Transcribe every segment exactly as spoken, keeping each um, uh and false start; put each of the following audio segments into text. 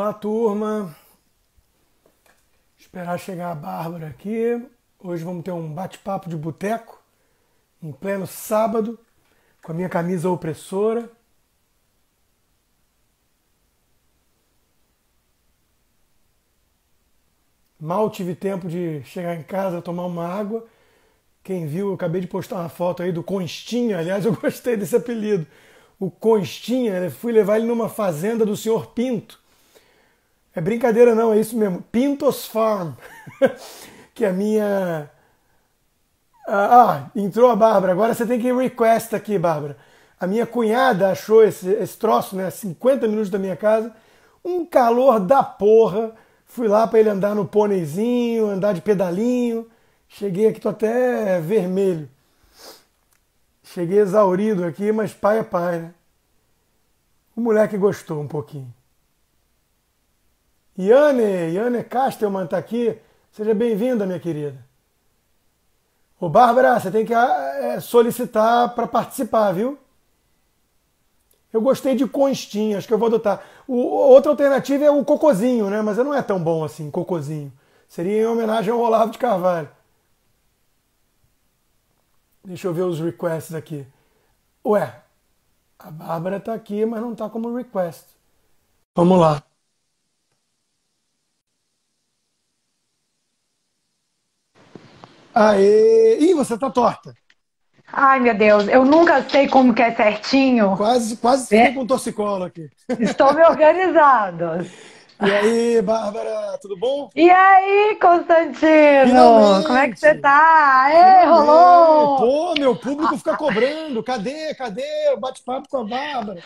Olá, turma. Esperar chegar a Bárbara aqui. Hoje vamos ter um bate-papo de boteco, em pleno sábado, com a minha camisa opressora. Mal tive tempo de chegar em casa, tomar uma água. Quem viu, eu acabei de postar uma foto aí do Constinha. Aliás, eu gostei desse apelido. O Constinha, eu fui levar ele numa fazenda do senhor Pinto. É brincadeira não, é isso mesmo. Pintos Farm. Que a minha... Ah, entrou a Bárbara. Agora você tem que request aqui, Bárbara. A minha cunhada achou esse, esse troço, né? cinquenta minutos da minha casa. Um calor da porra. Fui lá para ele andar no pôneizinho, andar de pedalinho. Cheguei aqui, tô até vermelho. Cheguei exaurido aqui, mas pai é pai, né? O moleque gostou um pouquinho. Yane, Yane Kastelman tá aqui. Seja bem-vinda, minha querida. Ô, Bárbara, você tem que é, solicitar para participar, viu? Eu gostei de Constinha, acho que eu vou adotar. O, outra alternativa é o Cocozinho, né? Mas não é tão bom assim, Cocozinho. Seria em homenagem ao Olavo de Carvalho. Deixa eu ver os requests aqui. Ué, a Bárbara tá aqui, mas não tá como request. Vamos lá. Aê! Ih, você tá torta. Ai, meu Deus, eu nunca sei como que é certinho. Quase, quase fiquei É, com um torcicolo aqui. estou me organizando. E aí, Bárbara, tudo bom? E aí, Constantino? Como é que você Finalmente! tá? Ê, Finalmente! rolou! Pô, meu público fica cobrando. Cadê? Cadê o bate-papo com a Bárbara?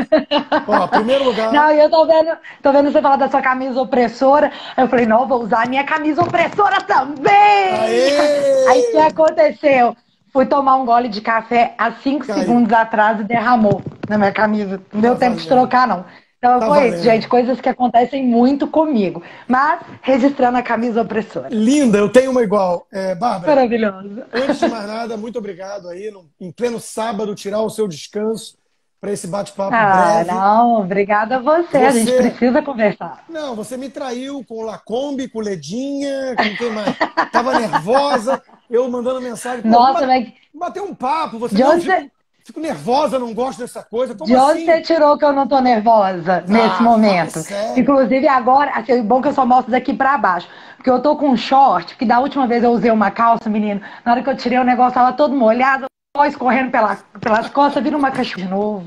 Ó, primeiro Não, lugar. e eu tô vendo, tô vendo você falar da sua camisa opressora. Aí eu falei, não, vou usar a minha camisa opressora também! Aí o que Aê! aconteceu? Fui tomar um gole de café há cinco Caiu. segundos atrás e derramou na minha camisa. Não Tá deu tempo de valendo. trocar, não. Então Tá foi isso, valendo. gente. Coisas que acontecem muito comigo. Mas registrando a camisa opressora. Linda, eu tenho uma igual. É, Bárbara, Maravilhosa. antes de mais nada, muito obrigado aí, no- em pleno sábado, tirar o seu descanso para esse bate-papo Ah, breve. não, obrigada a você. A gente Você, precisa conversar. não, você me traiu com o Lacombe, com o Ledinha, com quem mais? Tava nervosa, eu mandando mensagem, pô, vamos Nossa, ba- mas bater um papo. Você, de não, onde fico, você, fico nervosa, não gosto dessa coisa. Como de onde você assim? tirou que eu não tô nervosa nesse Ah, fala momento? sério. Inclusive agora, assim, o bom é que eu só mostro daqui pra baixo. Porque eu tô com um short, que da última vez eu usei uma calça, menino, na hora que eu tirei o negócio tava todo molhado, só escorrendo pela, pelas costas, vira uma cachorra de novo.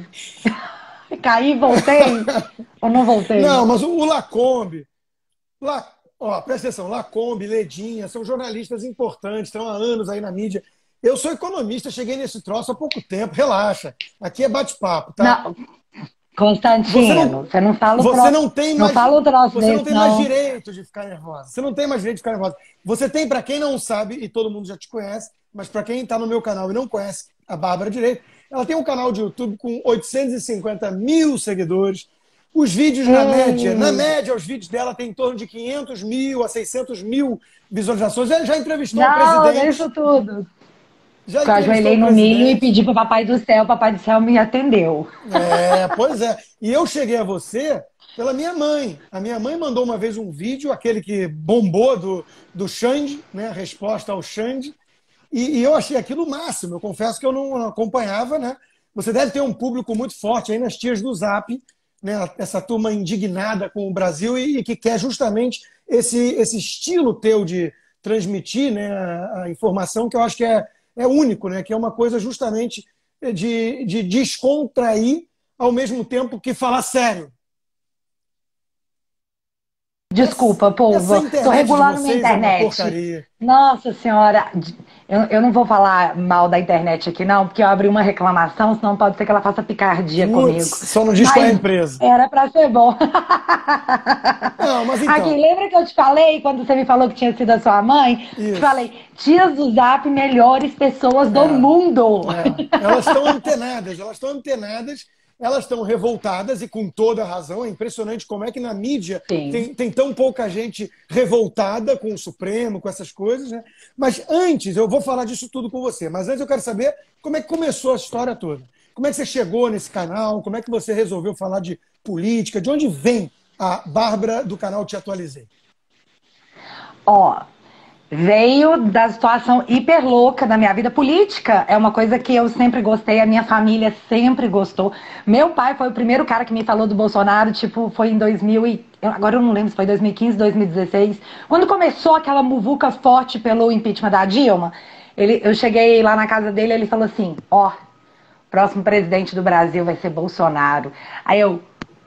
Caí, voltei, ou não voltei? Não, mas o, o Lacombe, La, ó, presta atenção, Lacombe, Ledinha, são jornalistas importantes, estão há anos aí na mídia. Eu sou economista, cheguei nesse troço há pouco tempo, relaxa. Aqui é bate-papo, tá? Não, Você não, Constantino, você não fala o você tro... não tem não mais, fala o troço você não desse, tem mais não. direito de ficar nervosa. Você não tem mais direito de ficar nervosa. Você tem, para quem não sabe, e todo mundo já te conhece, mas para quem está no meu canal e não conhece a Bárbara direito, ela tem um canal de YouTube com oitocentos e cinquenta mil seguidores. Os vídeos, na média, na Hum, média, os vídeos dela têm em torno de quinhentos mil a seiscentos mil visualizações. Ela já entrevistou o não, não é isso presidente, tudo. já Eu entrevistou ajoelhei o no milho e presidente. pedi para o Papai do Céu, o Papai do Céu me atendeu. É, pois é. E eu cheguei a você pela minha mãe. A minha mãe mandou uma vez um vídeo, aquele que bombou do, do Xande, né? A resposta ao Xande. E, e eu achei aquilo o máximo. Eu confesso que eu não acompanhava, né? Você deve ter um público muito forte aí nas tias do Zap, né? Essa turma indignada com o Brasil e, e que quer justamente esse, esse estilo teu de transmitir, né, a, a informação que eu acho que é, é único, né? Que é uma coisa justamente de, de descontrair ao mesmo tempo que falar sério. Essa, Desculpa, essa povo, tô internet de regulando minha vocês é uma internet. porcaria. Nossa Senhora, eu, eu não vou falar mal da internet aqui, não, porque eu abri uma reclamação, senão pode ser que ela faça picardia Putz, comigo. só não diz qual é a Mas empresa. era pra ser bom. Não, mas Aqui, então, lembra que eu te falei, quando você me falou que tinha sido a sua mãe? Te isso. falei, tias do Zap, melhores pessoas do É, mundo. é. Elas estão antenadas, elas estão antenadas, elas estão revoltadas e com toda a razão. É impressionante como é que na mídia Sim. tem, tem tão pouca gente revoltada com o Supremo, com essas coisas, né? Mas antes, eu vou falar disso tudo com você, mas antes eu quero saber como é que começou a história toda. Como é que você chegou nesse canal? Como é que você resolveu falar de política? De onde vem a Bárbara do canal Te Atualizei? Ó, veio da situação hiper louca da minha vida política. É uma coisa que eu sempre gostei, a minha família sempre gostou. Meu pai foi o primeiro cara que me falou do Bolsonaro, tipo, foi em dois mil e... Agora eu não lembro se foi dois mil e quinze, dois mil e dezesseis. Quando começou aquela muvuca forte pelo impeachment da Dilma, ele, eu cheguei lá na casa dele e ele falou assim, ó, o próximo presidente do Brasil vai ser Bolsonaro. Aí eu,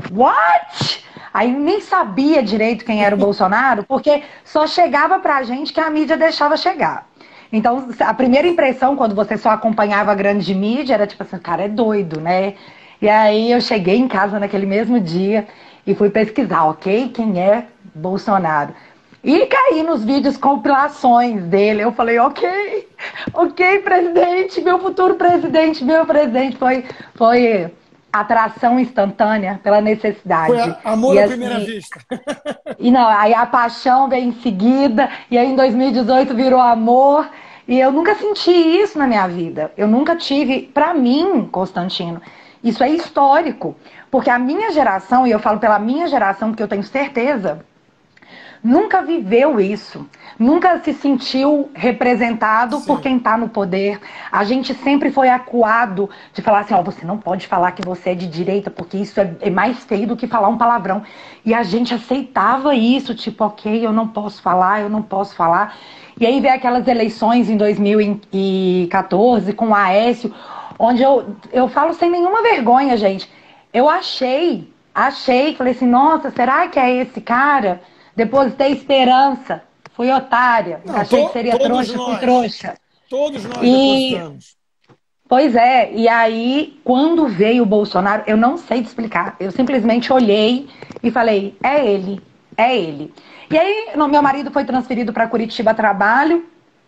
what? Aí nem sabia direito quem era o Bolsonaro, porque só chegava pra gente que a mídia deixava chegar. Então, a primeira impressão, quando você só acompanhava a grande mídia, era tipo assim, o cara é doido, né? E aí eu cheguei em casa naquele mesmo dia e fui pesquisar, ok? Quem é Bolsonaro? E caí nos vídeos compilações dele. Eu falei, ok, ok, presidente, meu futuro presidente, meu presidente. Foi... foi atração instantânea pela necessidade. Foi a, amor e, à assim, primeira vista. E não, aí a paixão veio em seguida, e aí em dois mil e dezoito virou amor, e eu nunca senti isso na minha vida. Eu nunca tive, pra mim, Constantino, isso é histórico, porque a minha geração, e eu falo pela minha geração, porque eu tenho certeza, nunca viveu isso, nunca se sentiu representado Sim. por quem está no poder. A gente sempre foi acuado de falar assim, ó, você não pode falar que você é de direita, porque isso é, é mais feio do que falar um palavrão. E a gente aceitava isso, tipo, ok, eu não posso falar, eu não posso falar. E aí veio aquelas eleições em dois mil e quatorze com o Aécio, onde eu, eu falo sem nenhuma vergonha, gente. Eu achei, achei, falei assim, nossa, será que é esse cara? Depositei esperança, fui otária, não, achei que seria trouxa, nós, fui trouxa. Todos nós e, depositamos. Pois é, e aí, quando veio o Bolsonaro, eu não sei te explicar, eu simplesmente olhei e falei, é ele, é ele. E aí, no, meu marido foi transferido para Curitiba a trabalho,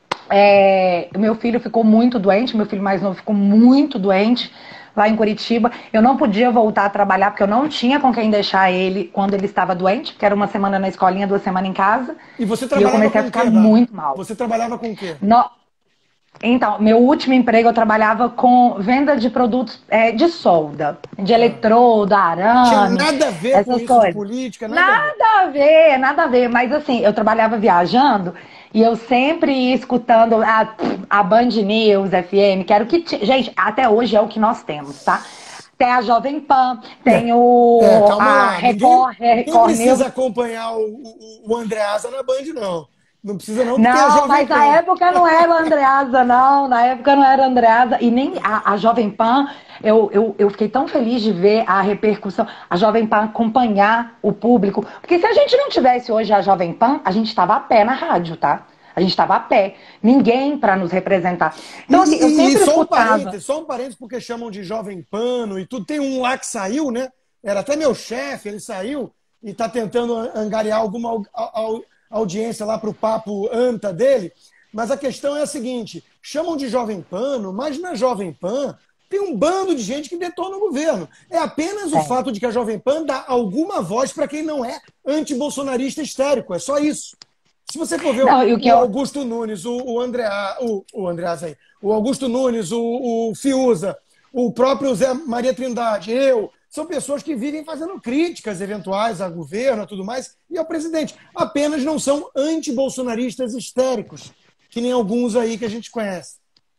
é, meu filho ficou muito doente, meu filho mais novo ficou muito doente, lá em Curitiba. Eu não podia voltar a trabalhar porque eu não tinha com quem deixar ele quando ele estava doente, porque era uma semana na escolinha, duas semanas em casa. E você trabalhava e eu comecei com a ficar quê, muito mal. Você trabalhava com o quê? No... Então, meu último emprego eu trabalhava com venda de produtos é, de solda, de eletrodo, arame. Tinha nada a ver essas com isso coisas. de política? Nada, nada a ver, nada a ver. Mas assim, eu trabalhava viajando e eu sempre ia escutando a, a Band News, F M, que era o que tinha. Gente, até hoje é o que nós temos, tá? Tem a Jovem Pan, tem o é, calma a lá. Record, Ninguém, Record ninguém precisa News. acompanhar o, o, o Andreasa na Band, não. Não precisa não, não, a Jovem mas Pan. na época não era Andreasa, não. Na época não era Andreasa. E nem a, a Jovem Pan, eu, eu, eu fiquei tão feliz de ver a repercussão, a Jovem Pan acompanhar o público. Porque se a gente não tivesse hoje a Jovem Pan, a gente estava a pé na rádio, tá? A gente estava a pé. Ninguém para nos representar. Então, assim, e, eu sempre e só, escutava... um parênteses, só um parênteses, porque chamam de Jovem Pano e tudo. Tem um lá que saiu, né? Era até meu chefe, ele saiu e está tentando angariar alguma audiência lá para o papo anta dele. Mas a questão é a seguinte, chamam de Jovem Pano, mas na Jovem Pan tem um bando de gente que detona o governo. É apenas é. o fato de que a Jovem Pan dá alguma voz para quem não é antibolsonarista histérico. É só isso. Se você for ver não, o, o Augusto eu... Nunes, o, o André, o, o Andreas aí, o Augusto Nunes, o, o Fiuza, o próprio Zé Maria Trindade, eu, são pessoas que vivem fazendo críticas eventuais ao governo e tudo mais, e ao presidente. Apenas não são antibolsonaristas histéricos, que nem alguns aí que a gente conhece.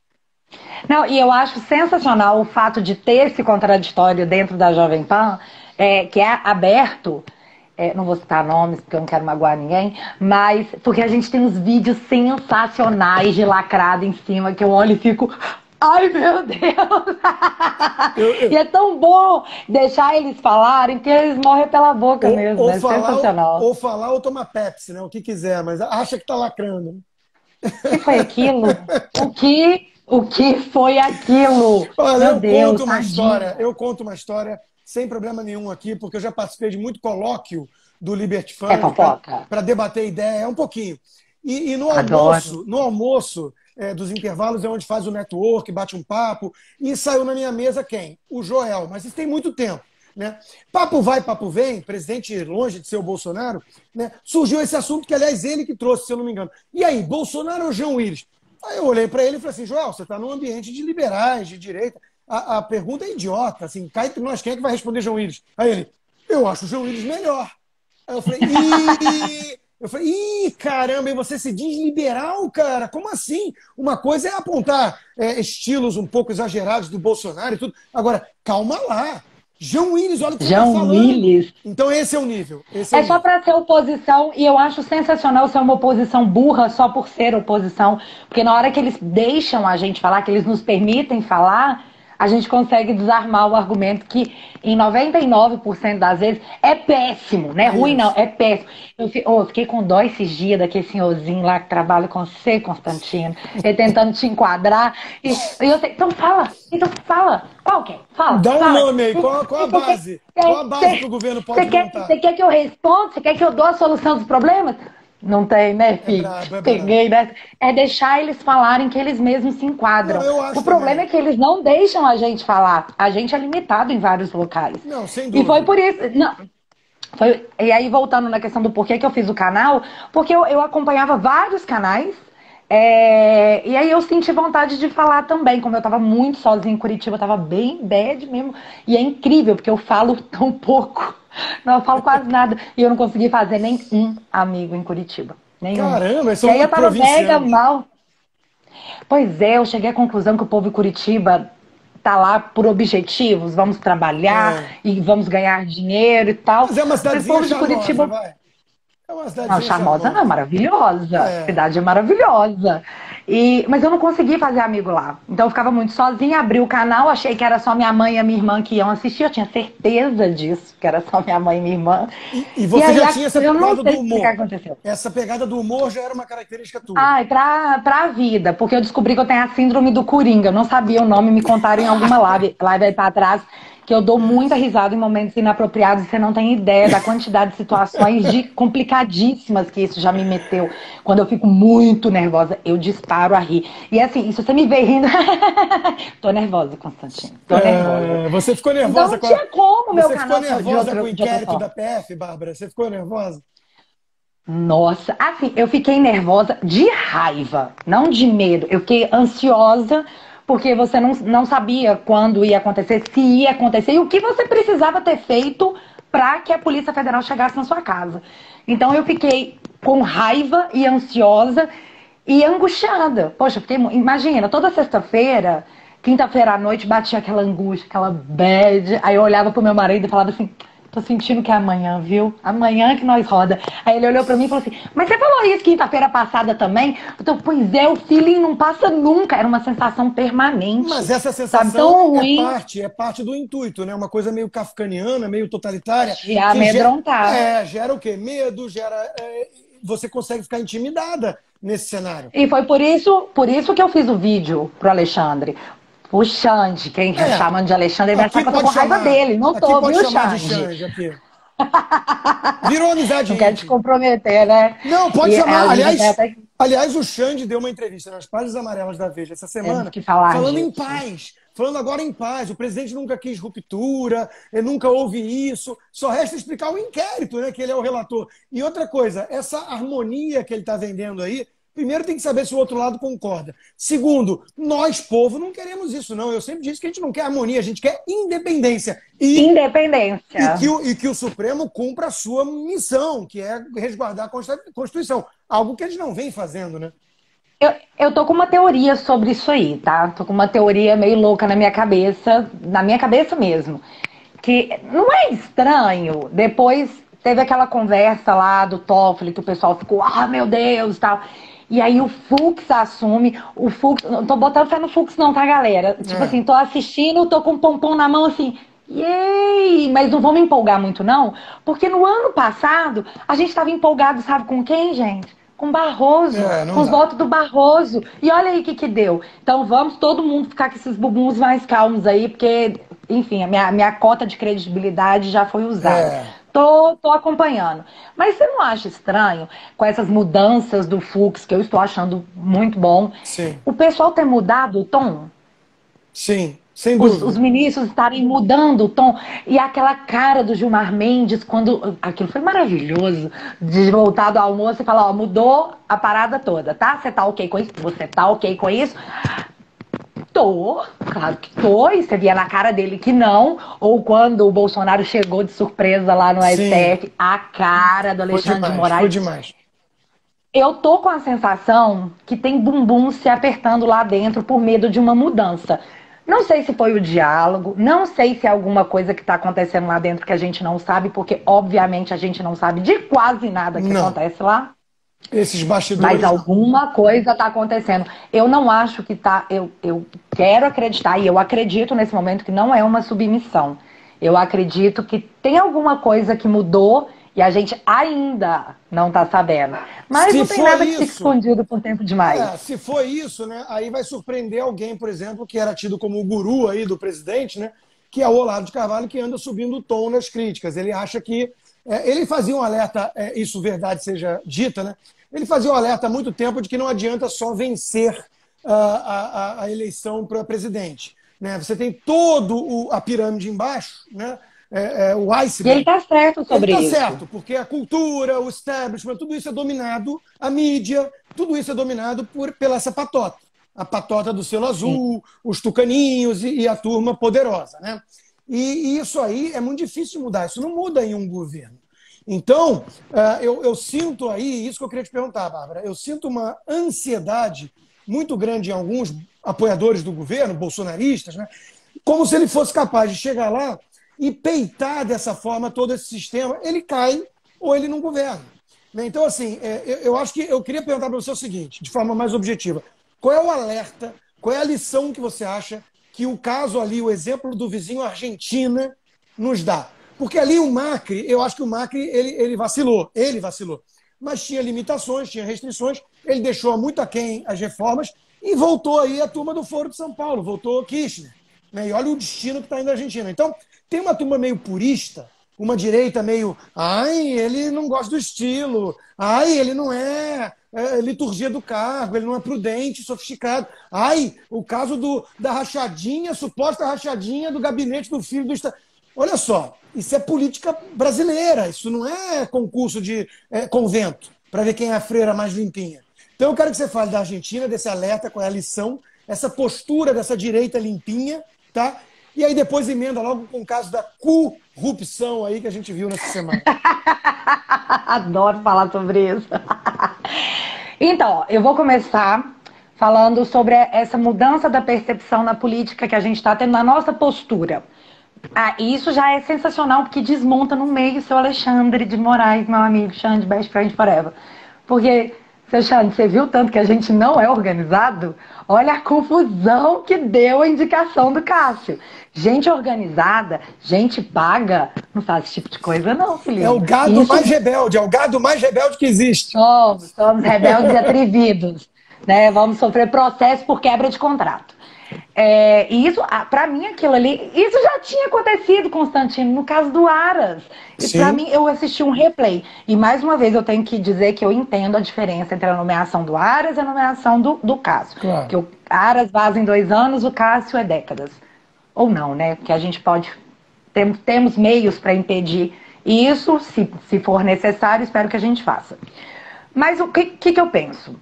Não, e eu acho sensacional o fato de ter esse contraditório dentro da Jovem Pan, é, que é aberto. É, não vou citar nomes porque eu não quero magoar ninguém, mas porque a gente tem uns vídeos sensacionais de lacrado em cima que eu olho e fico, ai meu Deus! Eu, eu... E é tão bom deixar eles falarem que eles morrem pela boca ou, mesmo, ou é falar, sensacional. Ou, ou falar ou tomar Pepsi, né? O que quiser, mas acha que tá lacrando. O que foi aquilo? O que, o que foi aquilo? Olha, meu eu Deus, conto uma tadinho. história, eu conto uma história sem problema nenhum aqui, porque eu já participei de muito colóquio do Liberty Fund é para debater ideia, é um pouquinho. E, e no almoço, no almoço é, dos intervalos é onde faz o network, bate um papo, e saiu na minha mesa quem? O Joel, mas isso tem muito tempo. Né? Papo vai, papo vem, presidente longe de ser o Bolsonaro, né? Surgiu esse assunto que, aliás, ele que trouxe, se eu não me engano. E aí, Bolsonaro ou João Willis? Aí eu olhei para ele e falei assim, Joel, você está num ambiente de liberais, de direita. A, a pergunta é idiota, assim, cá entre nós, quem é que vai responder João Willis? Aí ele, eu acho o João Willis melhor. Aí eu falei, ih! Eu falei, ih, caramba, e você se diz liberal, cara? Como assim? Uma coisa é apontar é, estilos um pouco exagerados do Bolsonaro e tudo. Agora, calma lá. João Willis, olha o que você está João falando. Willis. Então esse é o nível. Esse é o É só nível. para ser oposição, e eu acho sensacional ser uma oposição burra só por ser oposição, porque na hora que eles deixam a gente falar, que eles nos permitem falar, a gente consegue desarmar o argumento que em noventa e nove por cento das vezes é péssimo, não é ruim não, Isso. é péssimo. Eu fi- oh, eu fiquei com dó esses dias daquele senhorzinho lá que trabalha com você, Constantino, ele tentando te enquadrar, e, e eu sei, então fala, então fala, qual que é? Fala, Dá um fala. nome aí. Qual, qual a base? Qual a base que o governo Você pode quer, montar? você quer que eu responda? Você quer que eu dou a solução dos problemas? Não tem, né, É filho? brabo, é brabo. Peguei, né? É deixar eles falarem que eles mesmos se Não, enquadram. eu O acho problema também. é que eles não deixam a gente falar. A gente é limitado em vários locais. Não, sem E foi dúvida. por isso. Não, foi, e aí, voltando na questão do porquê que eu fiz o canal, porque eu, eu acompanhava vários canais. É, e aí eu senti vontade de falar também, como eu tava muito sozinha em Curitiba, eu tava bem bad mesmo. E é incrível, porque eu falo tão pouco. Não, eu falo quase nada. E eu não consegui fazer nem um amigo em Curitiba. Nenhum. Caramba, eles E são aí eu muito tava mega provincianos. mal. Pois é, eu cheguei à conclusão que o povo de Curitiba tá lá por objetivos, vamos trabalhar É. e vamos ganhar dinheiro e tal. Mas é uma Mas o cidadezinha povo de charmosa, Curitiba vai. É uma não, cidadezinha charmosa não, charmosa. maravilhosa. A É. cidade é maravilhosa. E, mas eu não consegui fazer amigo lá. Então eu ficava muito sozinha, abri o canal, achei que era só minha mãe e a minha irmã que iam assistir. Eu tinha certeza disso, que era só minha mãe e minha irmã. E, e E você aí já a- tinha essa eu não pegada do sei o que que humor. aconteceu. Essa pegada do humor já era uma característica tua. Ai, pra, pra vida, porque eu descobri que eu tenho a síndrome do Coringa. Eu não sabia o nome, me contaram em alguma live, live aí pra trás, que eu dou muita risada em momentos inapropriados e você não tem ideia da quantidade de situações de complicadíssimas que isso já me meteu. Quando eu fico muito nervosa, eu disparo a rir. E assim, se você me vê rindo. Tô nervosa, Constantino. Tô nervosa. É, você ficou Então nervosa não com a... tinha como o meu Você ficou canal de nervosa com o outro, de outra inquérito forma. da P F, Bárbara? Você ficou nervosa? Nossa, assim, eu fiquei nervosa de raiva, não de medo. Eu fiquei ansiosa porque você não, não sabia quando ia acontecer, se ia acontecer e o que você precisava ter feito para que a Polícia Federal chegasse na sua casa. Então eu fiquei com raiva e ansiosa e angustiada. Poxa, eu fiquei, mu- imagina, toda sexta-feira, quinta-feira à noite, batia aquela angústia, aquela bad. Aí eu olhava pro meu marido e falava assim: tô sentindo que é amanhã, viu? Amanhã que nós roda. Aí ele olhou pra mim e falou assim: mas você falou isso quinta-feira passada também? Então, pois é, o feeling não passa nunca. Era uma sensação permanente. Mas essa Sabe? sensação Tão é ruim parte, é parte do intuito, né? Uma coisa meio kafkaniana, meio totalitária, de que gera, amedrontar. é, gera o quê? Medo, gera. É, você consegue ficar intimidada nesse cenário. E foi por isso, por isso que eu fiz o vídeo pro Alexandre. O Xande, quem já É, chamando de Alexandre, ele vai achar aqui que eu tô pode com raiva chamar, dele. Não aqui tô, pode viu, chamar de Xande? Xande aqui. Virou amizade Não quero te íntima. comprometer, né? Não, pode E a chamar. gente vai Aliás, até. aliás, o Xande deu uma entrevista nas páginas amarelas da Veja essa Temos semana, que falar falando em disso. paz, falando agora em paz. O presidente nunca quis ruptura, ele nunca houve isso. Só resta explicar o inquérito, né? Que ele é o relator. E outra coisa, essa harmonia que ele está vendendo aí, primeiro tem que saber se o outro lado concorda. Segundo, nós, povo, não queremos isso, não. Eu sempre disse que a gente não quer harmonia, a gente quer independência. E E Independência. que, o, e que o Supremo cumpra a sua missão, que é resguardar a Constituição. Algo que eles não vêm fazendo, né? Eu, eu tô com uma teoria sobre isso aí, tá? Tô com uma teoria meio louca na minha cabeça, na minha cabeça mesmo. Que não é estranho, depois teve aquela conversa lá do Toffoli, que o pessoal ficou, ah, meu Deus, tal. E aí o Fux assume, o Fux, não tô botando fé no Fux não, tá, galera? Tipo É. assim, tô assistindo, tô com um pompom na mão assim, yay! Mas não vou me empolgar muito não, porque no ano passado a gente tava empolgado, sabe com quem, gente? Com Barroso, É, não com os dá. votos do Barroso. E olha aí o que que deu. Então vamos todo mundo ficar com esses bubuns mais calmos aí, porque, enfim, a minha, minha cota de credibilidade já foi usada. É. Tô, tô acompanhando. Mas você não acha estranho, com essas mudanças do Fux, que eu estou achando muito bom, Sim, o pessoal ter mudado o tom? sim, sem Os, os dúvida. ministros estarem mudando o tom e aquela cara do Gilmar Mendes quando aquilo foi maravilhoso, de voltar do almoço e falar, ó, mudou a parada toda, tá? Você tá ok com isso? Você tá ok com isso? Tô, claro que tô, e você via na cara dele que não, ou quando o Bolsonaro chegou de surpresa lá no Sim. S T F, a cara do Alexandre Foi demais, de Moraes. Foi demais. Eu tô com a sensação que tem bumbum se apertando lá dentro por medo de uma mudança. Não sei se foi o diálogo, não sei se é alguma coisa que está acontecendo lá dentro que a gente não sabe, porque obviamente a gente não sabe de quase nada que não. acontece lá. Esses bastidores. Mas alguma coisa está acontecendo. Eu não acho que tá. Eu, eu quero acreditar, e eu acredito nesse momento que não é uma submissão. Eu acredito que tem alguma coisa que mudou e a gente ainda não está sabendo. Mas se não tem nada isso, que fique escondido por tempo demais. É, se for isso, né, aí vai surpreender alguém, por exemplo, que era tido como o guru aí do presidente, né, que é o Olavo de Carvalho, que anda subindo o tom nas críticas. Ele acha que... É, ele fazia um alerta, é, isso verdade seja dita, né? Ele fazia um alerta há muito tempo de que não adianta só vencer uh, a, a, a eleição para presidente. Né? Você tem todo o, a pirâmide embaixo, né? É, é, o iceberg. E ele está certo sobre ele isso. Está certo, porque a cultura, o establishment, tudo isso é dominado, a mídia, tudo isso é dominado por, pela essa patota. A patota do selo azul, Sim. os tucaninhos e, e a turma poderosa. Né? E, e isso aí é muito difícil de mudar, isso não muda em um governo. Então, uh, eu, eu sinto aí, isso que eu queria te perguntar, Bárbara, eu sinto uma ansiedade muito grande em alguns apoiadores do governo, bolsonaristas, né? Como se ele fosse capaz de chegar lá e peitar dessa forma todo esse sistema, ele cai ou ele não governa. Então, assim, eu acho que eu queria perguntar para você o seguinte, de forma mais objetiva. Qual é o alerta, qual é a lição que você acha que o caso ali, o exemplo do vizinho Argentina, nos dá? Porque ali o Macri, eu acho que o Macri ele, ele vacilou, ele vacilou. Mas tinha limitações, tinha restrições, ele deixou muito aquém as reformas e voltou aí a turma do Foro de São Paulo, voltou Kirchner. Né? E olha o destino que está indo a Argentina. Então, tem uma turma meio purista, uma direita meio, ai, ele não gosta do estilo, ai, ele não é, é liturgia do cargo, ele não é prudente, sofisticado, ai, o caso do, da rachadinha, suposta rachadinha do gabinete do filho do Estado. Olha só, isso é política brasileira, isso não é concurso de é, convento, para ver quem é a freira mais limpinha. Então eu quero que você fale da Argentina, desse alerta, qual é a lição, essa postura dessa direita limpinha, tá? E aí depois emenda logo com o caso da corrupção aí que a gente viu nessa semana. Adoro falar sobre isso. Então, eu vou começar falando sobre essa mudança da percepção na política que a gente está tendo, na nossa postura. Ah, isso já é sensacional, porque desmonta no meio seu Alexandre de Moraes, meu amigo, Xande, best friend forever. Porque, seu Xande, você viu tanto que a gente não é organizado? Olha a confusão que deu a indicação do Cássio. Gente organizada, gente paga, não faz esse tipo de coisa não, Felipe. É o gado isso... mais rebelde, é o gado mais rebelde que existe. Somos, somos rebeldes e atrevidos. Né? Vamos sofrer processo por quebra de contrato. É, e isso, pra mim, aquilo ali, isso já tinha acontecido, Constantino, no caso do Aras. E Sim. Pra mim, eu assisti um replay. E mais uma vez eu tenho que dizer que eu entendo a diferença entre a nomeação do Aras e a nomeação do, do Cássio. Claro. Porque o Aras vaza em dois anos, o Cássio é décadas. Ou não, né? Porque a gente pode. Tem, temos meios para impedir isso, se, se for necessário, espero que a gente faça. Mas o que, que, que eu penso?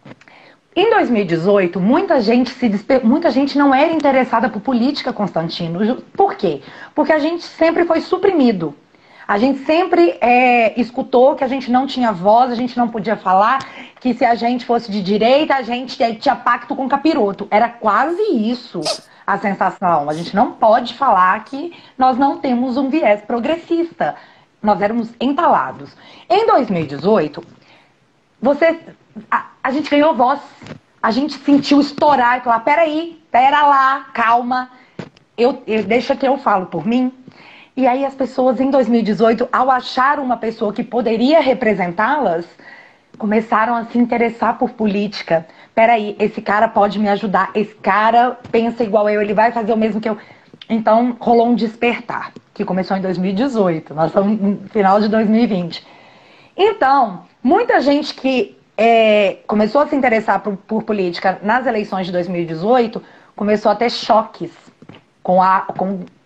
Em dois mil e dezoito, muita gente, se despe... muita gente não era interessada por política, Constantino. Por quê? Porque a gente sempre foi suprimido. A gente sempre é, escutou que a gente não tinha voz, a gente não podia falar, que se a gente fosse de direita, a gente tinha pacto com capiroto. Era quase isso a sensação. A gente não pode falar que nós não temos um viés progressista. Nós éramos entalados. Em dois mil e dezoito, você... A, a gente ganhou voz, a gente sentiu estourar e falar, peraí, pera lá, calma, eu, eu, deixa que eu falo por mim. E aí as pessoas em dois mil e dezoito, ao achar uma pessoa que poderia representá-las, começaram a se interessar por política. Peraí, esse cara pode me ajudar, esse cara pensa igual eu, ele vai fazer o mesmo que eu. Então rolou um despertar, que começou em dois mil e dezoito, nós estamos no final de dois mil e vinte. Então, muita gente que É, começou a se interessar por, por política nas eleições de dois mil e dezoito, começou a ter choques com, a, com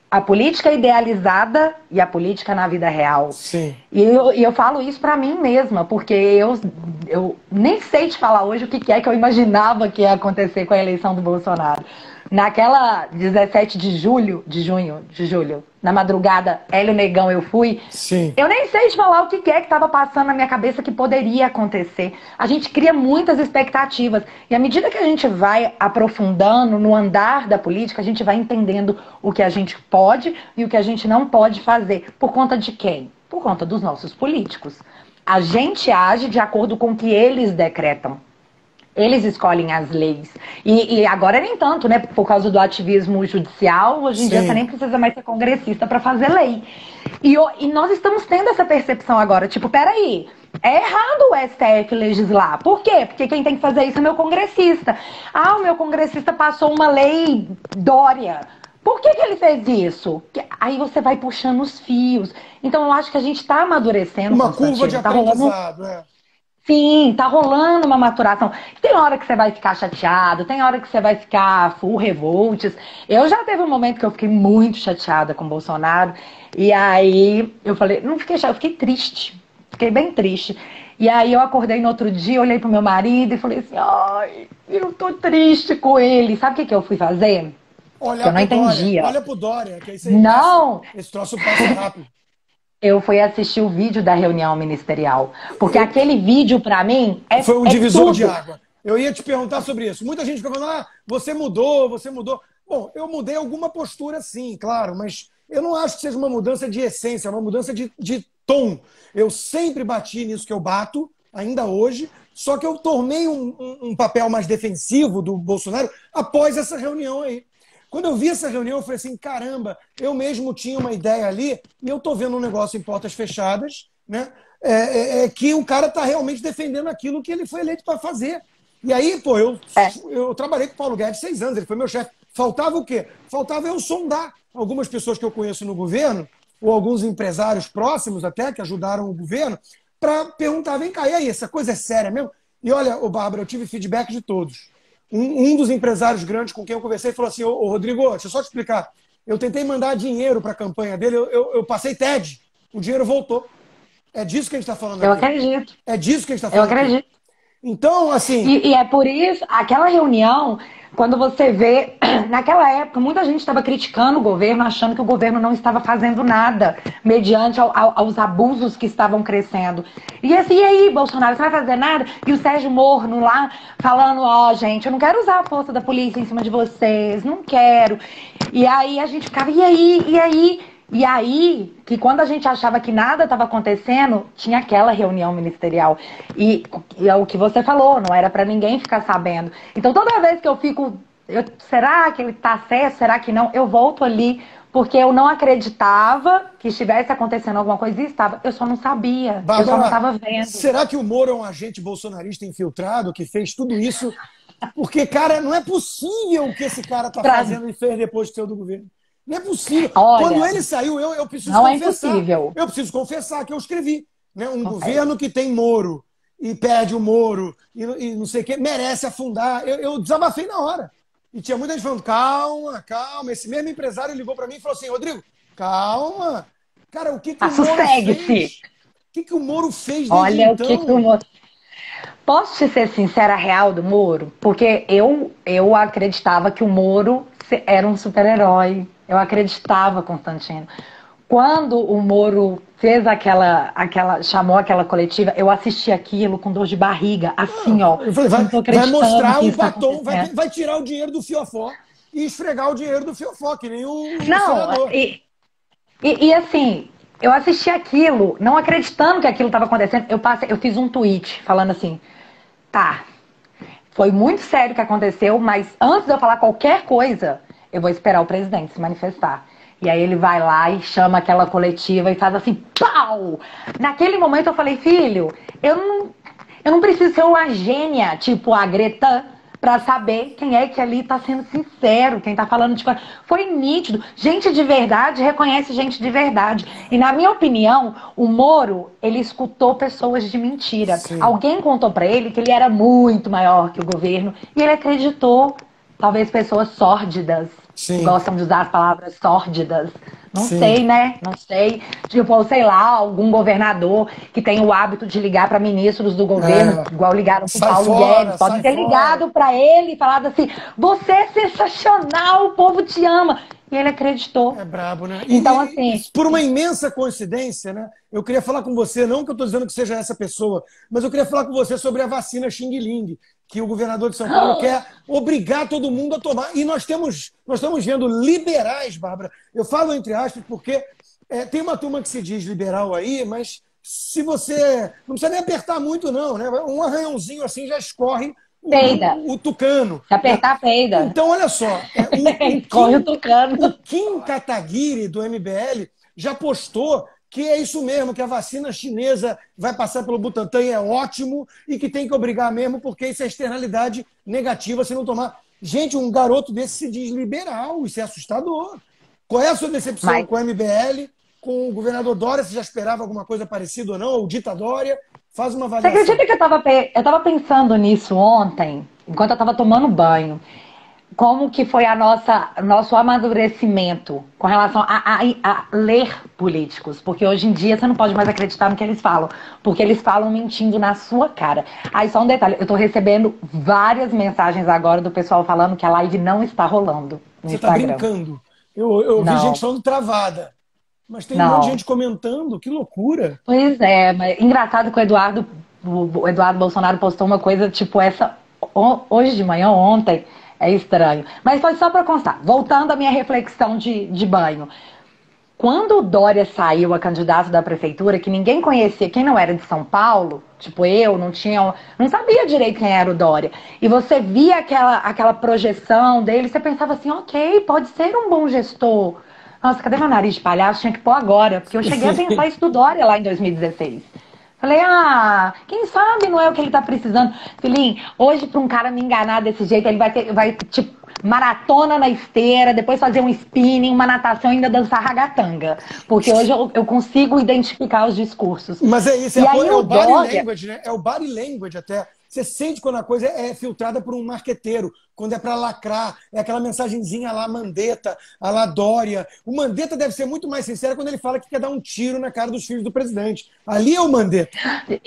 a política idealizada e a política na vida real. Sim. E eu, e eu falo isso pra mim mesma, porque eu, eu nem sei te falar hoje o que é que eu imaginava que ia acontecer com a eleição do Bolsonaro. Naquela dezessete de julho, de junho, de julho, na madrugada, Hélio Negão, eu fui. Sim. Eu nem sei te falar o que é que estava passando na minha cabeça que poderia acontecer. A gente cria muitas expectativas. E à medida que a gente vai aprofundando no andar da política, a gente vai entendendo o que a gente pode e o que a gente não pode fazer. Por conta de quem? Por conta dos nossos políticos. A gente age de acordo com o que eles decretam. Eles escolhem as leis. E, e agora nem tanto, né? Por causa do ativismo judicial, hoje em Sim. dia você nem precisa mais ser congressista para fazer lei. E, e nós estamos tendo essa percepção agora. Tipo, peraí, é errado o S T F legislar. Por quê? Porque quem tem que fazer isso é meu congressista. Ah, o meu congressista passou uma lei Dória. Por que que ele fez isso? Aí você vai puxando os fios. Então eu acho que a gente está amadurecendo. Uma curva de tá rolando... aprendizado, é. Sim, tá rolando uma maturação. Tem hora que você vai ficar chateado, tem hora que você vai ficar full revoltes. Eu já teve um momento que eu fiquei muito chateada com o Bolsonaro. E aí eu falei, não fiquei chateada, eu fiquei triste. Fiquei bem triste. E aí eu acordei no outro dia, olhei pro meu marido e falei assim, ai, eu tô triste com ele. Sabe o que, que eu fui fazer? Olha eu não pro entendia. Dória, olha pro Dória, que isso aí não. passa, esse troço passa rápido. Eu fui assistir o vídeo da reunião ministerial. Porque eu... aquele vídeo, pra mim, é Foi um é divisor tudo. de água. Eu ia te perguntar sobre isso. Muita gente fica falando, ah, você mudou, você mudou. Bom, eu mudei alguma postura, sim, claro, mas eu não acho que seja uma mudança de essência, é uma mudança de, de tom. Eu sempre bati nisso que eu bato, ainda hoje, só que eu tomei um, um, um papel mais defensivo do Bolsonaro após essa reunião aí. Quando eu vi essa reunião, eu falei assim, caramba, eu mesmo tinha uma ideia ali e eu tô vendo um negócio em portas fechadas, né? É, é, é que o cara tá realmente defendendo aquilo que ele foi eleito para fazer. E aí, pô, eu, É. eu trabalhei com o Paulo Guedes seis anos, ele foi meu chefe. Faltava o quê? Faltava eu sondar algumas pessoas que eu conheço no governo, ou alguns empresários próximos até, que ajudaram o governo, para perguntar, vem cá, e aí, essa coisa é séria mesmo? E olha, ô Bárbara, eu tive feedback de todos. Um, um dos empresários grandes com quem eu conversei falou assim, ô, ô Rodrigo, deixa eu só te explicar, eu tentei mandar dinheiro para a campanha dele, eu, eu, eu passei T E D, o dinheiro voltou. É disso que a gente está falando Eu aqui. acredito. É disso que a gente está Eu falando acredito. aqui. Então, assim... E, e é por isso, aquela reunião, quando você vê, naquela época, muita gente estava criticando o governo, achando que o governo não estava fazendo nada, mediante ao, ao, aos abusos que estavam crescendo. E assim, e aí, Bolsonaro, você não vai fazer nada? E o Sérgio Morno lá, falando, ó, oh, gente, eu não quero usar a força da polícia em cima de vocês, não quero. E aí a gente ficava, e aí, e aí... E aí, que quando a gente achava que nada estava acontecendo, tinha aquela reunião ministerial. E, e é o que você falou, não era para ninguém ficar sabendo. Então, toda vez que eu fico, eu, será que ele está certo, será que não? Eu volto ali, porque eu não acreditava que estivesse acontecendo alguma coisa e estava. Eu só não sabia, Bárbara, eu só não estava vendo. Será que o Moro é um agente bolsonarista infiltrado que fez tudo isso? Porque, cara, não é possível o que esse cara está pra... fazendo e fez depois de ser do governo. Não é possível. Olha, quando ele saiu, eu, eu preciso não confessar. É impossível. Eu preciso confessar que eu escrevi. Né? Um okay. governo que tem Moro e perde o Moro e, e não sei o que, merece afundar. Eu, eu desabafei na hora. E tinha muita gente falando, calma, calma. Esse mesmo empresário ligou para mim e falou assim, Rodrigo, calma. Cara, o que, que o Moro fez? O que, que o Moro fez desde Olha então? O que, que o Moro... Posso te ser sincera, real do Moro? Porque eu, eu acreditava que o Moro era um super-herói. Eu acreditava, Constantino. Quando o Moro fez aquela, aquela, chamou aquela coletiva, eu assisti aquilo com dor de barriga, assim, ah, ó. Eu falei, vai, vai mostrar o batom, vai, vai tirar o dinheiro do fiofó e esfregar o dinheiro do fiofó, que nem o, Não, o senador. E, e, e assim, eu assisti aquilo, não acreditando que aquilo estava acontecendo. Eu, passei, eu fiz um tweet falando assim, tá, foi muito sério o que aconteceu, mas antes de eu falar qualquer coisa, eu vou esperar o presidente se manifestar. E aí ele vai lá e chama aquela coletiva e faz assim, pau! Naquele momento eu falei, filho, eu não, eu não preciso ser uma gênia, tipo a Greta, pra saber quem é que ali tá sendo sincero, quem tá falando, tipo, foi nítido. Gente de verdade reconhece gente de verdade. E na minha opinião, o Moro, ele escutou pessoas de mentira. Sim. Alguém contou pra ele que ele era muito maior que o governo e ele acreditou. Talvez pessoas sórdidas Sim, gostam de usar as palavras sórdidas. Não sim. sei, né? Não sei. Tipo, ou sei lá, algum governador que tem o hábito de ligar para ministros do governo, É, igual ligaram para o sai Paulo Guedes. fora, Podem sai ter fora. ligado para ele e falado assim: você é sensacional, o povo te ama. E ele acreditou. É brabo, né? Então, E, e- e assim, por uma imensa coincidência, né? Eu queria falar com você, não que eu estou dizendo que seja essa pessoa, mas eu queria falar com você sobre a vacina Xing Ling, que o governador de São Paulo quer obrigar todo mundo a tomar. E nós temos, nós estamos vendo liberais, Bárbara. Eu falo entre aspas porque é, tem uma turma que se diz liberal aí, mas se você. Não precisa nem apertar muito, não, né? Um arranhãozinho assim já escorre peida. o, o, o tucano. Se Né? apertar, peida. Então, olha só, é, o, o, Escorre o Kim, tucano. o Kim Kataguiri, do M B L, já postou que é isso mesmo, que a vacina chinesa vai passar pelo Butantan e é ótimo, e que tem que obrigar mesmo, porque isso é externalidade negativa se não tomar. Gente, um garoto desse se diz liberal, isso é assustador. Qual é a sua decepção Mas com o M B L, com o governador Dória? Você já esperava alguma coisa parecida ou não? Ou Dita Dória? Faz uma você avaliação. acredita que eu estava eu tava pensando nisso ontem, enquanto eu estava tomando banho? Como que foi a nossa nosso amadurecimento com relação a, a, a ler políticos? Porque hoje em dia você não pode mais acreditar no que eles falam, porque eles falam mentindo na sua cara. Aí só um detalhe, eu estou recebendo várias mensagens agora do pessoal falando que a live não está rolando no Você está Instagram. brincando. Eu, eu vi gente Não, falando travada. Mas tem um monte de não. gente comentando, que loucura. Pois é, mas engraçado que o Eduardo, o Eduardo Bolsonaro postou uma coisa tipo essa hoje de manhã, ontem. É estranho. Mas foi só para constar. Voltando à minha reflexão de, de banho. Quando o Dória saiu a candidato da prefeitura, que ninguém conhecia, quem não era de São Paulo, tipo eu, não tinha, não sabia direito quem era o Dória. E você via aquela, aquela projeção dele, você pensava assim, ok, pode ser um bom gestor. Nossa, cadê meu nariz de palhaço? Tinha que pôr agora, porque eu cheguei a pensar isso do Dória lá em dois mil e dezesseis. Falei, ah, quem sabe não é o que ele tá precisando. Filhinho, hoje pra um cara me enganar desse jeito, ele vai ter, vai, tipo, maratona na esteira, depois fazer um spinning, uma natação e ainda dançar ragatanga. Porque hoje eu, eu consigo identificar os discursos. Mas é isso, é, E a, aí é o o body Dória... language, né? É o body language até. Você sente quando a coisa é filtrada por um marqueteiro, quando é para lacrar, é aquela mensagenzinha lá Mandetta, a lá Dória. O Mandetta deve ser muito mais sincero quando ele fala que quer dar um tiro na cara dos filhos do presidente. Ali é o Mandetta.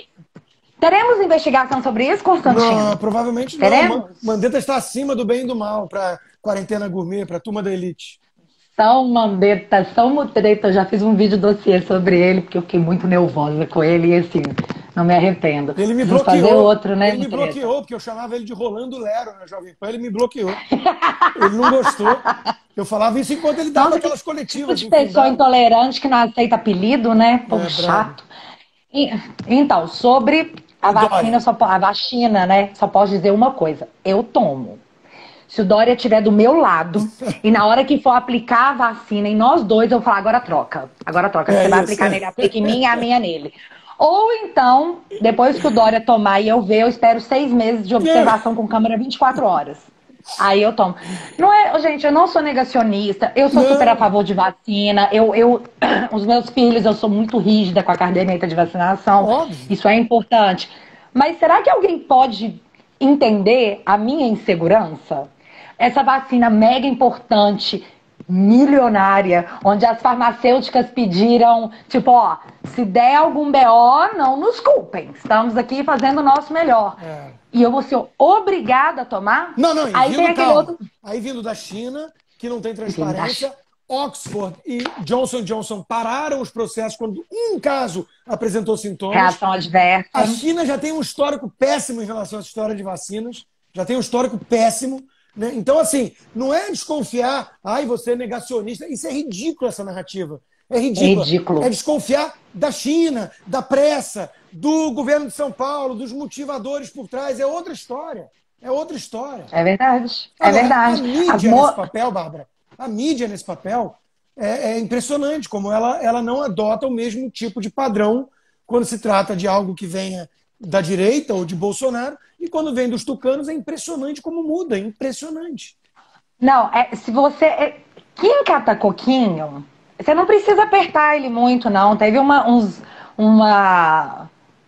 Teremos investigação sobre isso, Não, Constantino? provavelmente não. Teremos? Mandetta está acima do bem e do mal para quarentena gourmet, para a turma da elite. São Mandetta, São Mutreta, eu já fiz um vídeo dossiê sobre ele, porque eu fiquei muito nervosa com ele e assim, não me arrependo. Ele me Preciso fazer bloqueou. outro, né, Ele me Mutreta? bloqueou, porque eu chamava ele de Rolando Lero na Jovem Pan. Ele me bloqueou. Ele não gostou. Eu falava isso enquanto ele dava Nossa, que aquelas tipo coletivas de pessoa infundadas. intolerante que não aceita apelido, né? Povo É, brabo. chato. E- então, sobre a O vacina, Dória. eu só, po- a vacina, né? Só posso dizer uma coisa: eu tomo. Se o Dória estiver do meu lado e na hora que for aplicar a vacina em nós dois, eu vou falar, agora troca. Agora troca. É Você vai isso. aplicar É. nele, aplica em mim e a minha nele. Ou então, depois que o Dória tomar e eu ver, eu espero seis meses de observação com câmera vinte e quatro horas. Aí eu tomo. Não é, gente, eu não sou negacionista, eu sou super a Não. favor de vacina. Eu, eu, os meus filhos, eu sou muito rígida com a caderneta de vacinação. Óbvio. Isso é importante. Mas será que alguém pode entender a minha insegurança? Essa vacina mega importante, milionária, onde as farmacêuticas pediram, tipo, ó, se der algum B O, não nos culpem. Estamos aqui fazendo o nosso melhor. É. E eu vou ser obrigada a tomar? Não, não, e Aí tem vindo, aquele calma. outro. Aí vindo da China, que não tem Vindo da transparência, Oxford e Johnson Johnson pararam os processos quando um caso apresentou sintomas. Reação adversa. A China já tem um histórico péssimo em relação à história de vacinas, já tem um histórico péssimo. Né? Então, assim, não é desconfiar, ai, você é negacionista. Isso é ridículo, essa narrativa. É ridículo. É ridículo. É desconfiar da China, da pressa, do governo de São Paulo, dos motivadores por trás. É outra história. É outra história. É verdade. É Agora, verdade. a mídia As mo... nesse papel, Bárbara, a mídia nesse papel é, é impressionante como ela, ela não adota o mesmo tipo de padrão quando se trata de algo que venha da direita ou de Bolsonaro, e quando vem dos tucanos é impressionante como muda, é impressionante. Não, é, se você. É, quem cata coquinho, você não precisa apertar ele muito, não. Teve uma, uns, uma,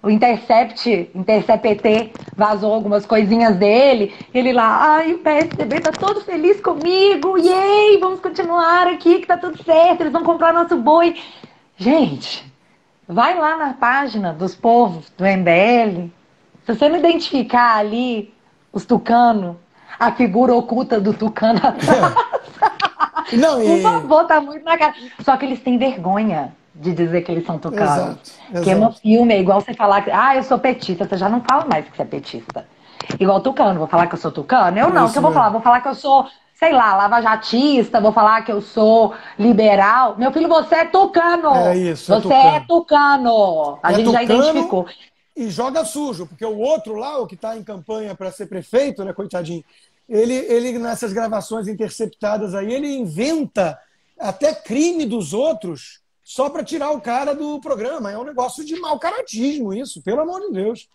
o Intercept, Intercept vazou algumas coisinhas dele. Ele lá, ai, o P S D B tá todo feliz comigo, yay, vamos continuar aqui que tá tudo certo, eles vão comprar nosso boi. Gente, vai lá na página dos povos do M B L, se você não identificar ali os tucanos, a figura oculta do tucano atrás, não, e... por favor, tá muito na cara. Só que eles têm vergonha de dizer que eles são tucanos. Exato, Queima exato. filme, é igual você falar que ah, eu sou petista, você já não fala mais que você é petista. Igual tucano, vou falar que eu sou tucano? Eu não, o que eu vou falar? Vou falar que eu sou, sei lá, lavajatista, vou falar que eu sou liberal. Meu filho, você é tucano! É isso, é você tucano. é tucano! A é gente já identificou. E joga sujo, porque o outro lá, o que está em campanha para ser prefeito, né, coitadinho, ele, ele nessas gravações interceptadas aí, ele inventa até crime dos outros só para tirar o cara do programa. É um negócio de mau caratismo isso, pelo amor de Deus.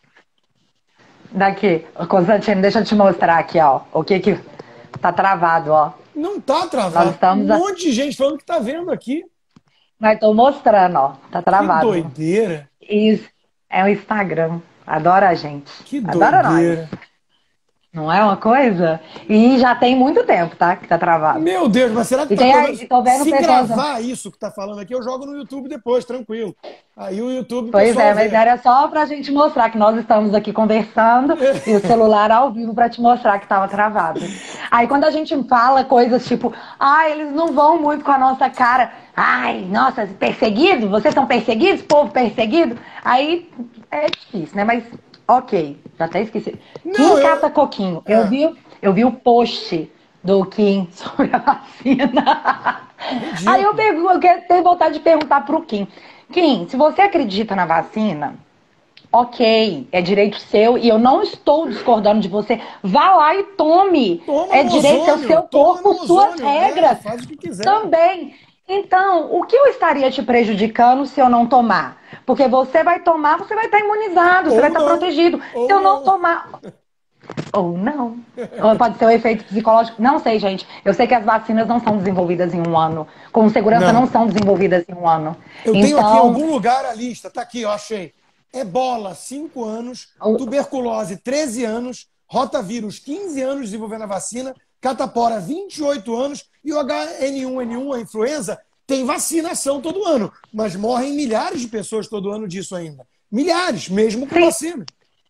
Daqui, Constantino, deixa eu te mostrar aqui, ó, o que que tá travado, ó. Não tá travado. Estamos um a... monte de gente falando que tá vendo aqui. Mas tô mostrando, ó, tá travado. Que doideira. Isso, é o Instagram, adora a gente. Que adora doideira. Nós. Não é uma coisa? E já tem muito tempo, tá? Que tá travado. Meu Deus, mas será que e tá tem aí, tô vendo se pessoas... gravar isso que tá falando aqui, eu jogo no YouTube depois, tranquilo. Aí o YouTube... Pois é, mas vê. era só pra gente mostrar que nós estamos aqui conversando e o celular ao vivo pra te mostrar que tava travado. Aí quando a gente fala coisas tipo, ah, eles não vão muito com a nossa cara, ai, nossa, perseguido? Vocês são perseguidos? Povo perseguido? Aí é difícil, né? Mas... Ok, já até esqueci. Não, Kim eu... Cata Coquinho. É. Eu, vi, eu vi o post do Kim sobre a vacina. Ridículo. Aí eu, pergunto, eu tenho vontade de perguntar pro Kim. Kim, se você acredita na vacina, ok, é direito seu e eu não estou discordando de você. Vá lá e tome. Toma é direito ozônio, seu, seu corpo, suas ozônio, regras. É, faz o que quiser. Também. Então, o que eu estaria te prejudicando se eu não tomar? Porque você vai tomar, você vai estar imunizado, Ou você vai estar não. protegido. Ou se eu não, não. tomar... Ou não. Ou pode ser um efeito psicológico. Não sei, gente. Eu sei que as vacinas não são desenvolvidas em um ano. Com segurança Não. não, são desenvolvidas em um ano. Eu então... tenho aqui em algum lugar a lista. Tá aqui, eu achei. Ebola, cinco anos. Tuberculose, treze anos. Rotavírus, quinze anos desenvolvendo a vacina. Catapora, vinte e oito anos. E o H N um N um, a influenza, tem vacinação todo ano. Mas morrem milhares de pessoas todo ano disso ainda. Milhares, mesmo com Sim. vacina.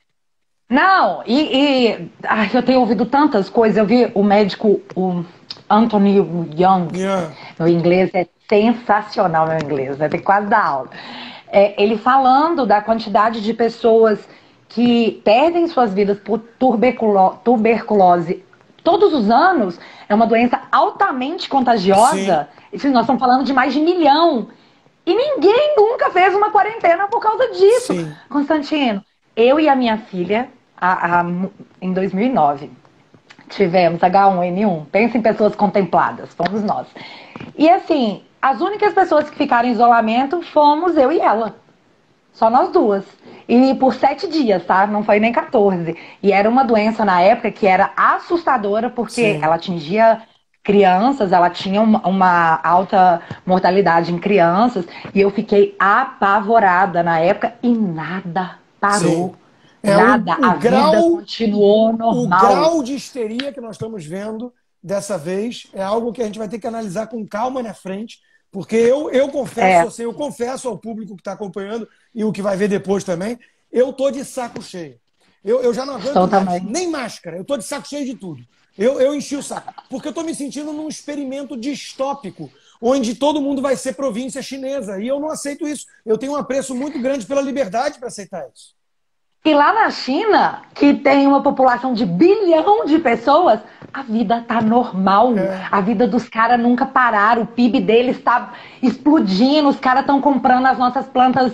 Não, e, e ai, eu tenho ouvido tantas coisas. Eu vi o médico, o Anthony Young, Yeah. no inglês, é sensacional meu inglês, vai ter que quase dar aula. É, ele falando da quantidade de pessoas que perdem suas vidas por tuberculo, tuberculose todos os anos, é uma doença altamente contagiosa. Sim. Nós estamos falando de mais de milhão. E ninguém nunca fez uma quarentena por causa disso. Sim. Constantino, eu e a minha filha, a, a, em dois mil e nove, tivemos H um N um. Pensa em pessoas contempladas, fomos nós. E assim, as únicas pessoas que ficaram em isolamento fomos eu e ela. Só nós duas. E por sete dias, tá? Não foi nem quatorze. E era uma doença na época que era assustadora, porque Sim. ela atingia crianças, ela tinha uma, uma alta mortalidade em crianças. E eu fiquei apavorada na época e nada parou. É, nada. O, o a grau, vida continuou normal. O grau de histeria que nós estamos vendo dessa vez é algo que a gente vai ter que analisar com calma na frente. Porque eu, eu confesso, é. assim, eu confesso ao público que está acompanhando e o que vai ver depois também, eu tô de saco cheio. Eu, eu já não aguento Estou mais, também. nem máscara, eu tô de saco cheio de tudo. Eu, eu enchi o saco. Porque eu tô me sentindo num experimento distópico, onde todo mundo vai ser província chinesa. E eu não aceito isso. Eu tenho um apreço muito grande pela liberdade para aceitar isso. E lá na China, que tem uma população de bilhão de pessoas, a vida tá normal. É. A vida dos caras nunca pararam. O P I B deles está explodindo. Os caras estão comprando as nossas plantas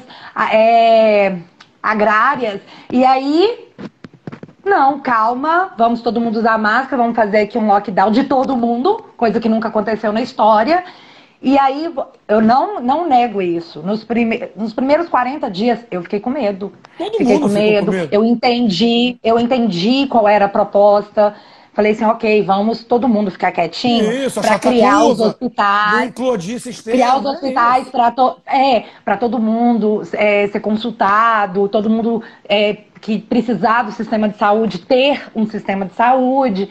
é, agrárias. E aí, não, calma. Vamos todo mundo usar máscara. Vamos fazer aqui um lockdown de todo mundo. Coisa que nunca aconteceu na história. E aí, eu não, não nego isso. Nos, prime... Nos primeiros quarenta dias, eu fiquei com medo. Todo fiquei mundo com medo. com medo. Eu entendi, eu entendi qual era a proposta. Falei assim, ok, vamos todo mundo ficar quietinho para criar os hospitais, criar os hospitais para to é, para todo mundo é, ser consultado, todo mundo é, que precisar do sistema de saúde ter um sistema de saúde.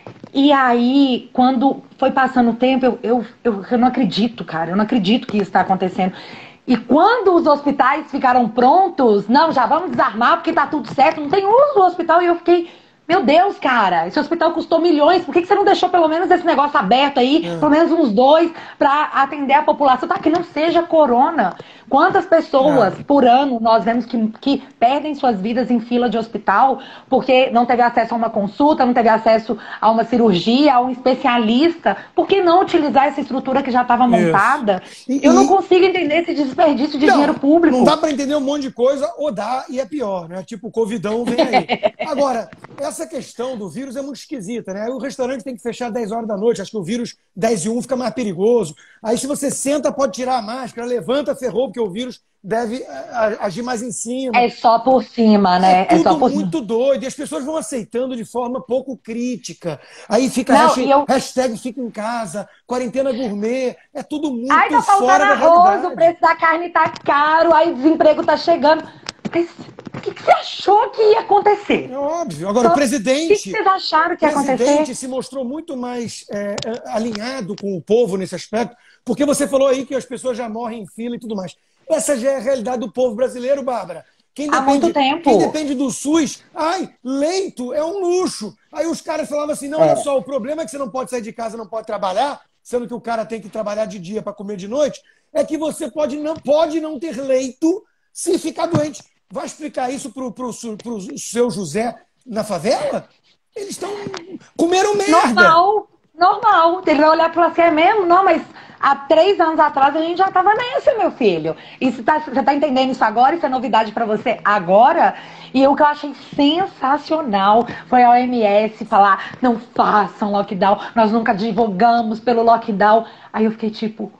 E aí, quando foi passando o tempo, eu, eu, eu, eu não acredito, cara, eu não acredito que isso está acontecendo. E quando os hospitais ficaram prontos, não, já vamos desarmar porque tá tudo certo, não tem uso do hospital, e eu fiquei... Meu Deus, cara, esse hospital custou milhões, por que você não deixou pelo menos esse negócio aberto aí, é. pelo menos uns dois, para atender a população, tá? Que não seja corona. Quantas pessoas é. por ano nós vemos que, que perdem suas vidas em fila de hospital porque não teve acesso a uma consulta, não teve acesso a uma cirurgia, a um especialista? Por que não utilizar essa estrutura que já estava montada? E, Eu e... não consigo entender esse desperdício de não, dinheiro público. Não dá para entender um monte de coisa, ou dá e é pior, né? Tipo, o covidão vem aí. Agora, essa questão do vírus é muito esquisita, né? O restaurante tem que fechar dez horas da noite, acho que o vírus dez e um fica mais perigoso. Aí se você senta, pode tirar a máscara, levanta, ferrou, porque o vírus deve agir mais em cima. É só por cima, né? É tudo é só por muito cima. doido, e as pessoas vão aceitando de forma pouco crítica. Aí fica Não, hashtag, eu... hashtag fica em casa, quarentena gourmet, é tudo muito Ai, tá fora da arroz, realidade. O preço da carne tá caro, aí o desemprego tá chegando. Mas o que, que você achou que ia acontecer? É óbvio. Agora, Só, o presidente... O que, que vocês acharam que ia acontecer? O presidente se mostrou muito mais é, alinhado com o povo nesse aspecto, porque você falou aí que as pessoas já morrem em fila e tudo mais. Essa já é a realidade do povo brasileiro, Bárbara. Quem depende, Há muito tempo. Quem depende do SUS, ai, leito é um luxo. Aí os caras falavam assim, não, é. olha só, o problema é que você não pode sair de casa, não pode trabalhar, sendo que o cara tem que trabalhar de dia para comer de noite, é que você pode não, pode não ter leito se ficar doente. Vai explicar isso pro, pro, pro seu José na favela? Eles estão... Comeram merda. Normal, normal. Ele vai olhar e falar assim, é mesmo? Não, mas há três anos atrás a gente já estava nessa, meu filho. E você tá, você tá entendendo isso agora? Isso é novidade para você agora? E o que eu achei sensacional foi a O M S falar, não façam lockdown, nós nunca divulgamos pelo lockdown. Aí eu fiquei tipo...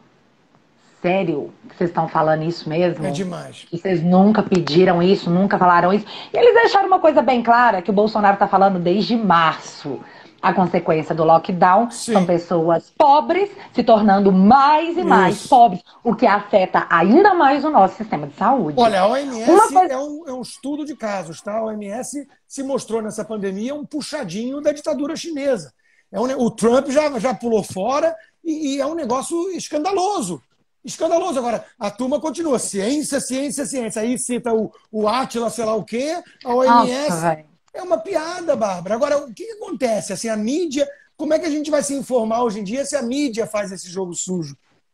Sério? Vocês estão falando isso mesmo? É demais. E vocês nunca pediram isso, nunca falaram isso. E eles deixaram uma coisa bem clara, que o Bolsonaro está falando desde março. A consequência do lockdown Sim. são pessoas pobres se tornando mais e mais isso. pobres, o que afeta ainda mais o nosso sistema de saúde. Olha, a O M S coisa... é, um, é um estudo de casos, tá? A O M S se mostrou nessa pandemia um puxadinho da ditadura chinesa. É um, o Trump já, já pulou fora e, e é um negócio escandaloso. Escandaloso. Agora, a turma continua. Ciência, ciência, ciência. Aí cita o, o Átila, sei lá o quê, a O M S. Nossa, é uma piada, Bárbara. Agora, o que, que acontece? Assim, a mídia... Como é que a gente vai se informar hoje em dia se a mídia faz esse jogo sujo?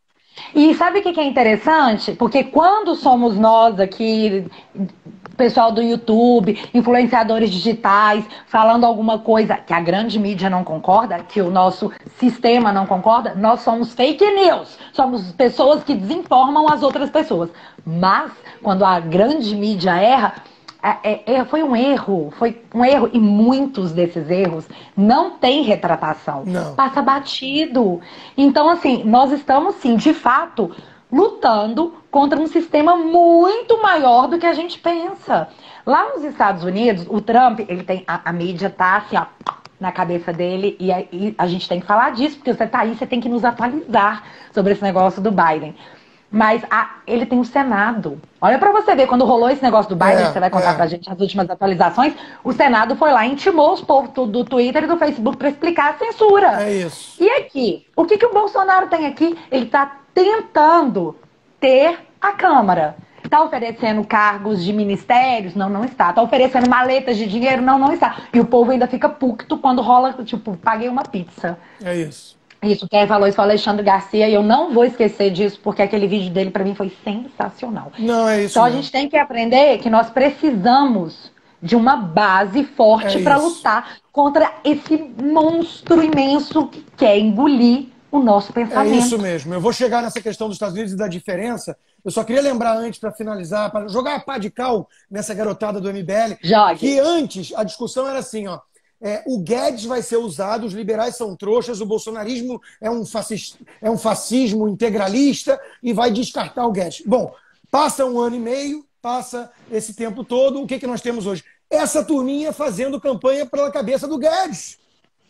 E sabe o que, que é interessante? Porque quando somos nós aqui... pessoal do YouTube, influenciadores digitais, falando alguma coisa que a grande mídia não concorda, que o nosso sistema não concorda, nós somos fake news. Somos pessoas que desinformam as outras pessoas. Mas, quando a grande mídia erra, é, é, foi um erro, foi um erro, e muitos desses erros não têm retratação. Não. Passa batido. Então, assim, nós estamos, sim, de fato... lutando contra um sistema muito maior do que a gente pensa. Lá nos Estados Unidos, o Trump, ele tem a, a mídia tá assim, ó, na cabeça dele, e a, e a gente tem que falar disso, porque você tá aí, você tem que nos atualizar sobre esse negócio do Biden. Mas a, ele tem o Senado. Olha pra você ver, quando rolou esse negócio do Biden, é, você vai contar é. pra gente as últimas atualizações, o Senado foi lá e intimou os povos do, do Twitter e do Facebook pra explicar a censura. É isso. E aqui, o que, que o Bolsonaro tem aqui? Ele tá tentando ter a Câmara. Está oferecendo cargos de ministérios? Não, não está. Está oferecendo maletas de dinheiro? Não, não está. E o povo ainda fica pucto quando rola, tipo, paguei uma pizza. É isso. Isso, quem falou isso foi o Alexandre Garcia, e eu não vou esquecer disso, porque aquele vídeo dele, para mim, foi sensacional. Não, é isso. Então, mesmo. a gente tem que aprender que nós precisamos de uma base forte é para lutar contra esse monstro imenso que quer engolir o nosso pensamento. É isso mesmo. Eu vou chegar nessa questão dos Estados Unidos e da diferença. Eu só queria lembrar antes, para finalizar, para jogar a pá de cal nessa garotada do M B L, Jogue. Que antes a discussão era assim, ó. É, o Guedes vai ser usado, os liberais são trouxas, o bolsonarismo é um, fascista, é um fascismo integralista e vai descartar o Guedes. Bom, passa um ano e meio, passa esse tempo todo, o que, que nós temos hoje? Essa turminha fazendo campanha pela cabeça do Guedes.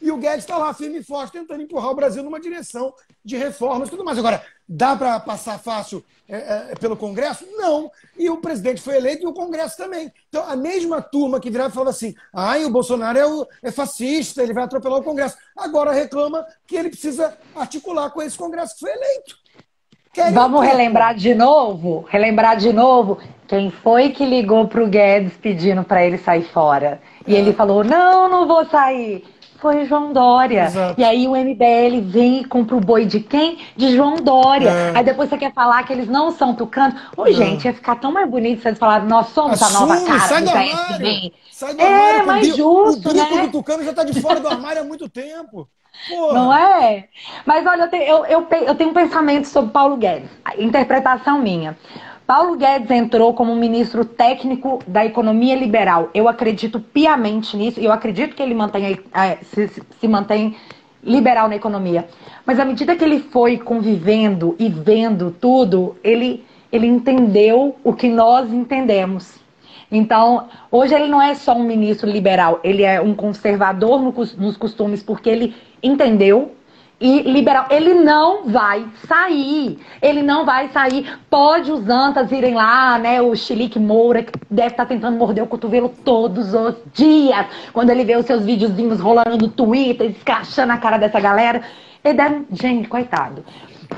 E o Guedes está lá firme e forte, tentando empurrar o Brasil numa direção de reformas e tudo mais. Agora, dá para passar fácil é, é, pelo Congresso? Não. E o presidente foi eleito e o Congresso também. Então, a mesma turma que virava e falava assim, ai, o Bolsonaro é, o, é fascista, ele vai atropelar o Congresso. Agora reclama que ele precisa articular com esse Congresso que foi eleito. Querem Vamos tudo. relembrar de novo? Relembrar de novo quem foi que ligou pro Guedes pedindo para ele sair fora? E É. ele falou, não, não vou sair. Foi João Dória. Exato. E aí o M B L vem e compra o boi de quem? De João Dória. É. Aí depois você quer falar que eles não são tucanos. Ô, gente, ia ficar tão mais bonito se vocês falaram, nós somos Assume, a nova cara sai do do P S armário. D. Sai do É, armário. mais o, justo, o grupo né? do Tucano já está de fora do armário há muito tempo. Porra. Não é? Mas olha, eu tenho, eu, eu, eu tenho um pensamento sobre Paulo Guedes, a interpretação minha. Paulo Guedes entrou como ministro técnico da economia liberal. Eu acredito piamente nisso e eu acredito que ele mantém, é, se, se mantém liberal na economia. Mas à medida que ele foi convivendo e vendo tudo, ele, ele entendeu o que nós entendemos. Então, hoje ele não é só um ministro liberal, ele é um conservador no, nos costumes, porque ele entendeu e liberal. Ele não vai sair, ele não vai sair. Pode os antas irem lá, né, o Chilique Moura, que deve estar tentando morder o cotovelo todos os dias, quando ele vê os seus videozinhos rolando no Twitter, escrachando a cara dessa galera. Ele deve... Gente, coitado.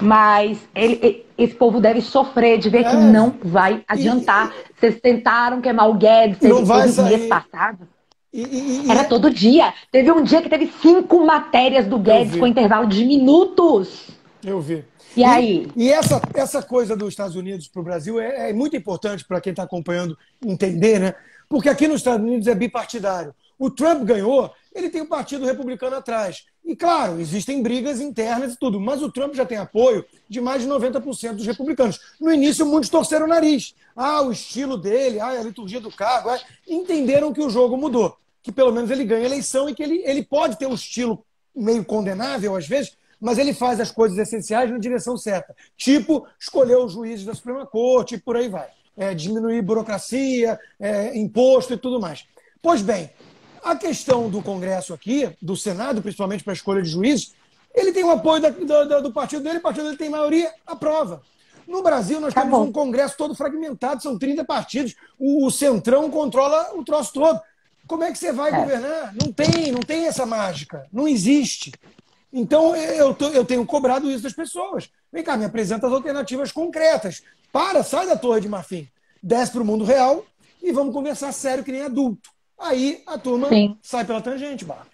Mas ele, esse povo deve sofrer de ver é. que não vai adiantar. E, Vocês tentaram queimar o Guedes, teve, não vai teve sair. mês passado. E, e, e, Era todo dia. Teve um dia que teve cinco matérias do Guedes com intervalo de minutos. Eu vi. E, e aí? E essa, essa coisa dos Estados Unidos para o Brasil é, é muito importante para quem está acompanhando entender, né? Porque aqui nos Estados Unidos é bipartidário. O Trump ganhou, ele tem o Partido Republicano atrás. E, claro, existem brigas internas e tudo, mas o Trump já tem apoio de mais de noventa por cento dos republicanos. No início, muitos torceram o nariz. Ah, o estilo dele, ah, a liturgia do cargo. Ah, entenderam que o jogo mudou, que pelo menos ele ganha a eleição e que ele, ele pode ter um estilo meio condenável, às vezes, mas ele faz as coisas essenciais na direção certa. Tipo, escolher os juízes da Suprema Corte e por aí vai. É, diminuir burocracia, é, imposto e tudo mais. Pois bem, a questão do Congresso aqui, do Senado, principalmente para a escolha de juízes, ele tem o apoio da, da, do partido dele, o partido dele tem maioria, aprova. No Brasil, nós tá temos bom. um Congresso todo fragmentado, são trinta partidos, o, o Centrão controla o troço todo. Como é que você vai é. governar? Não tem, não tem essa mágica, não existe. Então, eu, tô, eu tenho cobrado isso das pessoas. Vem cá, me apresenta as alternativas concretas. Para, sai da Torre de Marfim, desce para o mundo real e vamos conversar sério que nem adulto. Aí a turma Sim. sai pela tangente, Bárbara.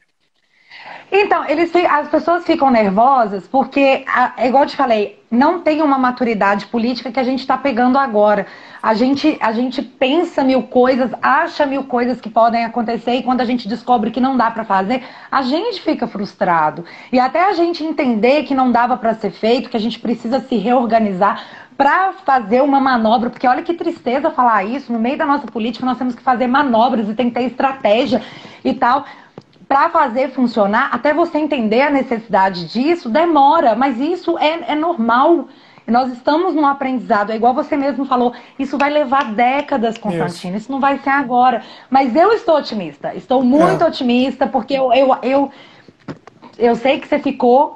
Então, eles, as pessoas ficam nervosas porque, é igual eu te falei, não tem uma maturidade política que a gente está pegando agora. A gente, a gente pensa mil coisas, acha mil coisas que podem acontecer e quando a gente descobre que não dá para fazer, a gente fica frustrado. E até a gente entender que não dava para ser feito, que a gente precisa se reorganizar para fazer uma manobra, porque olha que tristeza falar isso, no meio da nossa política nós temos que fazer manobras e tem que ter estratégia e tal. Para fazer funcionar, até você entender a necessidade disso, demora, mas isso é, é normal. Nós estamos num aprendizado, é igual você mesmo falou, isso vai levar décadas, Constantino, isso, isso não vai ser agora. Mas eu estou otimista, estou muito é. otimista, porque eu, eu, eu, eu sei que você ficou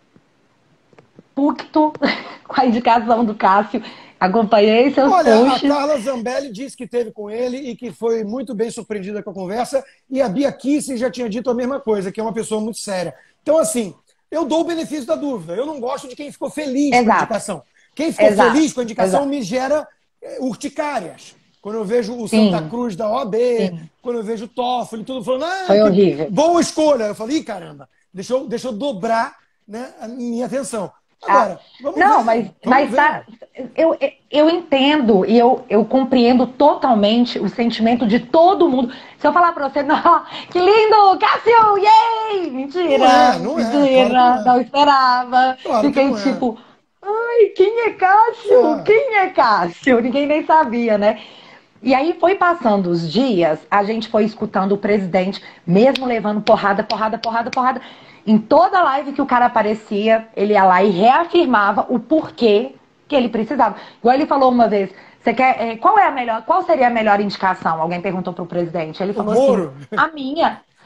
pucto com a indicação do Cássio. Acompanhei seus Olha, posts. A Carla Zambelli disse que esteve com ele e que foi muito bem surpreendida com a conversa. E a Bia Kicis já tinha dito a mesma coisa, que é uma pessoa muito séria. Então, assim, eu dou o benefício da dúvida. Eu não gosto de quem ficou feliz Exato. com a indicação. Quem ficou Exato. feliz com a indicação Exato. me gera é, urticárias. Quando eu vejo o Sim. Santa Cruz da O A B, Sim. quando eu vejo o Toffoli, tudo falando, ah, foi horrível. Boa escolha. Eu falei, caramba, deixa eu, deixa eu dobrar, né, a minha atenção. Agora, vamos não, ver, mas, vamos mas ver. Tá, eu, eu entendo e eu, eu compreendo totalmente o sentimento de todo mundo. Se eu falar pra você, não, que lindo, Cássio, yay! Mentira, não é, não mentira, é, claro não, é. não esperava. Claro Fiquei tipo, é. ai, quem é Cássio? É. Quem é Cássio? Ninguém nem sabia, né? E aí foi passando os dias, a gente foi escutando o presidente, mesmo levando porrada, porrada, porrada, porrada. Em toda live que o cara aparecia, ele ia lá e reafirmava o porquê que ele precisava. Igual ele falou uma vez, você quer, qual, é a melhor, qual seria a melhor indicação? Alguém perguntou para o presidente. Ele falou o Moro. assim, a minha.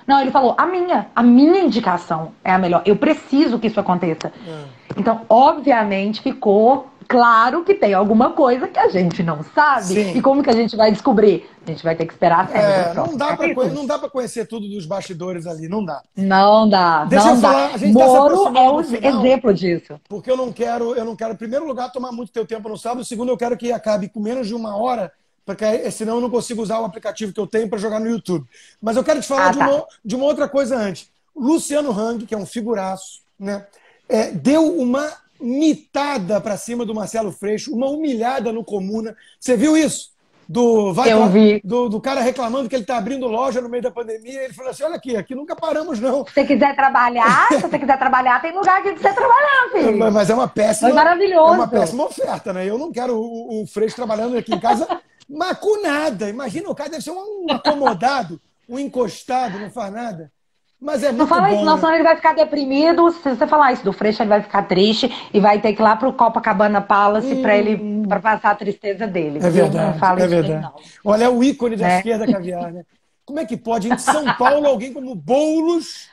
Não, ele falou, a minha, a minha indicação é a melhor. Eu preciso que isso aconteça. É. Então, obviamente, ficou claro que tem alguma coisa que a gente não sabe. Sim. E como que a gente vai descobrir? A gente vai ter que esperar a cena É, do próximo não dá para capítulo. não dá para conhecer tudo dos bastidores ali, não dá. Não dá, Deixa não eu dá. falar, a gente tá se Moro aproximando é do o final. exemplo disso. Porque eu não quero, eu não quero, em primeiro lugar, tomar muito teu tempo no sábado. Segundo, eu quero que acabe com menos de uma hora, porque senão eu não consigo usar o aplicativo que eu tenho para jogar no YouTube. Mas eu quero te falar Ah, de, tá. uma, de uma outra coisa antes. O Luciano Hang, que é um figuraço, né, é, deu uma mitada para cima do Marcelo Freixo, uma humilhada no Comuna. Você viu isso? Do, vai Eu pra- vi. do, do cara reclamando que ele está abrindo loja no meio da pandemia. Ele falou assim: olha aqui, aqui nunca paramos, não. Se você quiser trabalhar, se você quiser trabalhar, tem lugar aqui pra você trabalhar, filho. Mas mas é uma péssima, Foi maravilhoso. é uma péssima oferta, né? Eu não quero o, o Freixo trabalhando aqui em casa, mas com nada. Imagina, o cara deve ser um acomodado, um encostado, não faz nada. Mas é Não muito fala bom, isso, não, né? senão ele vai ficar deprimido. Se você falar isso do Freixo, ele vai ficar triste e vai ter que ir lá pro Copacabana Palace pra ele para passar a tristeza dele. É viu? verdade, Não fala é isso dele, verdade. não. Olha, é o ícone da Né? esquerda caviar, né? Como é que pode, em São Paulo, alguém como Boulos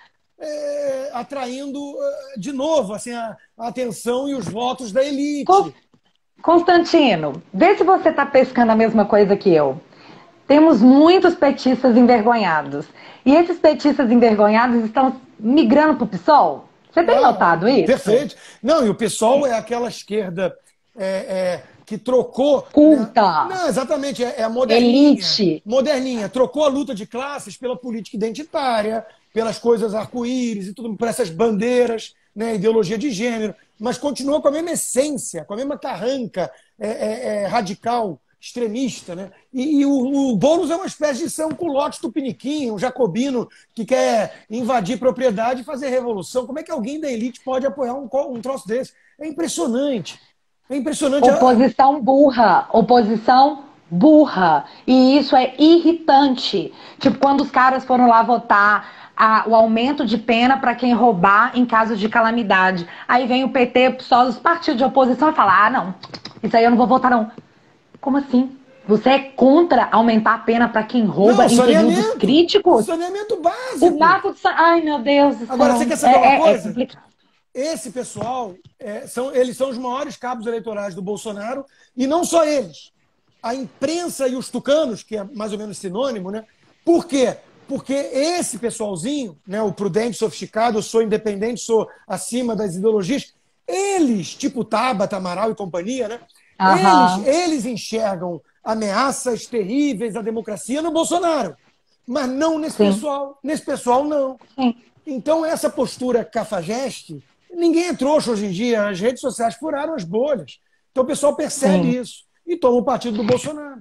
é, atraindo é, de novo assim, a, a atenção e os votos da elite? Con- Constantino, vê se você tá pescando a mesma coisa que eu. Temos muitos petistas envergonhados. E esses petistas envergonhados estão migrando pro PSOL? Você tem Ah, notado isso? perfeito. Não, e o PSOL é aquela esquerda é, é, que trocou. Culta. Né? Não, exatamente, é, é a moderninha. Elite. Moderninha. Trocou a luta de classes pela política identitária, pelas coisas arco-íris e tudo, por essas bandeiras, né, ideologia de gênero, mas continua com a mesma essência, com a mesma carranca é, é, é, radical, extremista, né? E, e o, o Boulos é uma espécie de São Culote Tupiniquim, um jacobino que quer invadir propriedade e fazer revolução. Como é que alguém da elite pode apoiar um, co- um troço desse? É impressionante. É impressionante. Oposição burra, oposição burra. E isso é irritante. Tipo, quando os caras foram lá votar a- o aumento de pena para quem roubar em caso de calamidade. Aí vem o P T, só os partidos de oposição e fala: ah, não, isso aí eu não vou votar, não. Como assim? Você é contra aumentar a pena para quem rouba Não, em períodos saneamento. críticos? Saneamento básico. O Marco de Sa... Ai, meu Deus do céu. Agora, você quer saber é, uma é- é coisa? complicado. Esse pessoal, é, são, eles são os maiores cabos eleitorais do Bolsonaro, e não só eles. A imprensa e os tucanos, que é mais ou menos sinônimo, né? Por quê? Porque esse pessoalzinho, né, o prudente, sofisticado, eu sou independente, sou acima das ideologias, eles, tipo Tabata, Amaral e companhia, né? Aham. Eles, eles enxergam ameaças terríveis à democracia no Bolsonaro, mas não nesse Sim. pessoal. Nesse pessoal, não. Sim. Então, essa postura cafajeste, ninguém é trouxa hoje em dia. As redes sociais furaram as bolhas. Então, o pessoal percebe Sim. isso e toma o partido do Bolsonaro.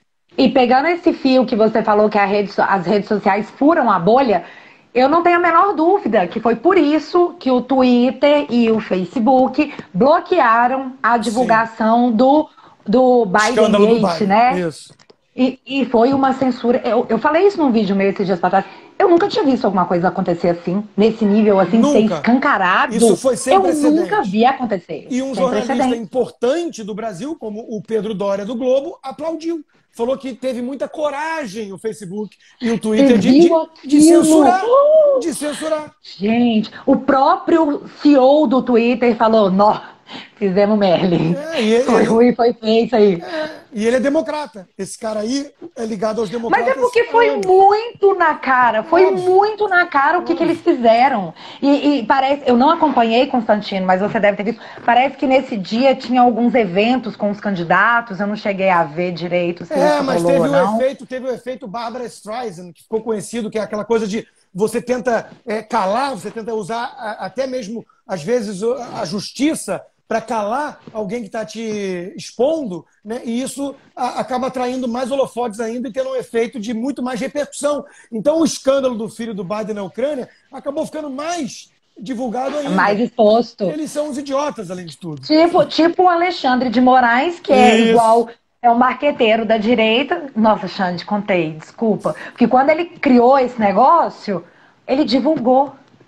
E pegando esse fio que você falou que a rede so- as redes sociais furam a bolha, eu não tenho a menor dúvida que foi por isso que o Twitter e o Facebook bloquearam a divulgação do, do Escândalo do Biden Gate, Biden. né? Isso. E, e foi uma censura. Eu, eu falei isso num vídeo meu esses dias pra trás. Eu nunca tinha visto alguma coisa acontecer assim, nesse nível, assim, ser Nunca. escancarado. Isso foi sem eu precedente. nunca vi acontecer. E um Sem jornalista precedente. importante do Brasil, como o Pedro Doria do Globo, aplaudiu. Falou que teve muita coragem o Facebook e o Twitter de, de, viu de aquilo? censurar. Uh! De censurar. Gente, o próprio C E O do Twitter falou: nó, fizemos Merlin. É, e ele- Foi ruim, foi feio isso aí. É, e ele é democrata. Esse cara aí é ligado aos Mas democratas. é porque foi há anos. muito na cara, foi Óbvio. muito na cara o que, que eles fizeram. E, e parece, eu não acompanhei, Constantino, mas você deve ter visto. Parece que nesse dia tinha alguns eventos com os candidatos, eu não cheguei a ver direito se É, isso mas rolou teve ou o não. efeito, teve o efeito Barbara Streisand, que ficou conhecido, que é aquela coisa de você tenta é, calar, você tenta usar a- até mesmo, às vezes, o- a justiça para calar alguém que está te expondo, né? E isso a- acaba atraindo mais holofotes ainda e tendo um efeito de muito mais repercussão. Então, o escândalo do filho do Biden na Ucrânia acabou ficando mais divulgado ainda. Mais exposto. Eles são uns idiotas, além de tudo. Tipo, tipo o Alexandre de Moraes, que é Isso. igual, é um marqueteiro da direita. Nossa, Xande, contei, desculpa. Porque quando ele criou esse negócio, ele divulgou.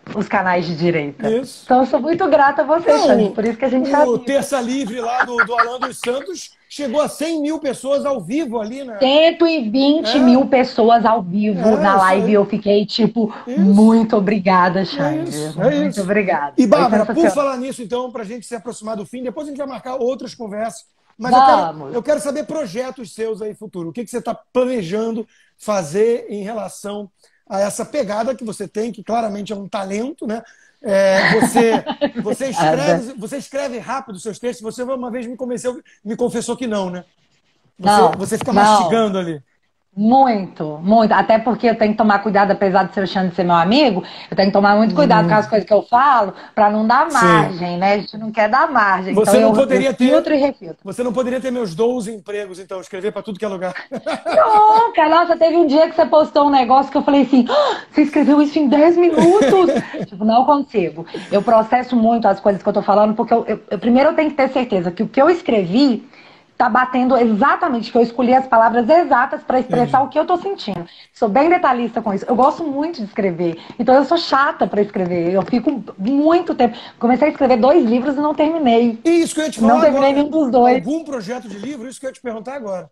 os canais de direita. Isso. Então eu sou muito grata a você, Não, Xande, por isso que a gente tá o vivo. Terça Livre lá do, do Alan dos Santos chegou a cem mil pessoas ao vivo ali, né? cento e vinte É. mil pessoas ao vivo É, na isso live. aí. Eu fiquei tipo, Isso. muito obrigada, É Xande. isso, é Muito isso. obrigada. E, Foi Bárbara, por sensacional. falar nisso, então, para a gente se aproximar do fim, depois a gente vai marcar outras conversas. Mas eu quero, Vamos. eu quero saber projetos seus aí futuro. O que, que você está planejando fazer em relação a essa pegada que você tem, que claramente é um talento, né? É, você, você, escreve, você escreve rápido os seus textos. Você uma vez me convenceu, me confessou que não, né? Você, Não, você fica não. mastigando ali. Muito, muito. Até porque eu tenho que tomar cuidado, apesar de ser o Xande ser meu amigo, eu tenho que tomar muito cuidado Hum. com as coisas que eu falo, para não dar Sim. margem, né? A gente não quer dar margem. Você então não eu, poderia eu ter- filtro e refiltro. Você não poderia ter meus doze empregos, então, escrever para tudo que é lugar. Nunca! Nossa, teve um dia que você postou um negócio que eu falei assim: "Ah, você escreveu isso em dez minutos? Tipo, não consigo. Eu processo muito as coisas que eu tô falando, porque eu, eu- eu- primeiro eu tenho que ter certeza que o que eu escrevi tá batendo exatamente, que eu escolhi as palavras exatas para expressar Entendi. o que eu tô sentindo. Sou bem detalhista com isso. Eu gosto muito de escrever. Então eu sou chata para escrever. Eu fico muito tempo. Comecei a escrever dois livros e não terminei. E isso que eu ia te falar Não terminei agora. nenhum dos dois. Algum projeto de livro? Isso que eu ia te perguntar agora.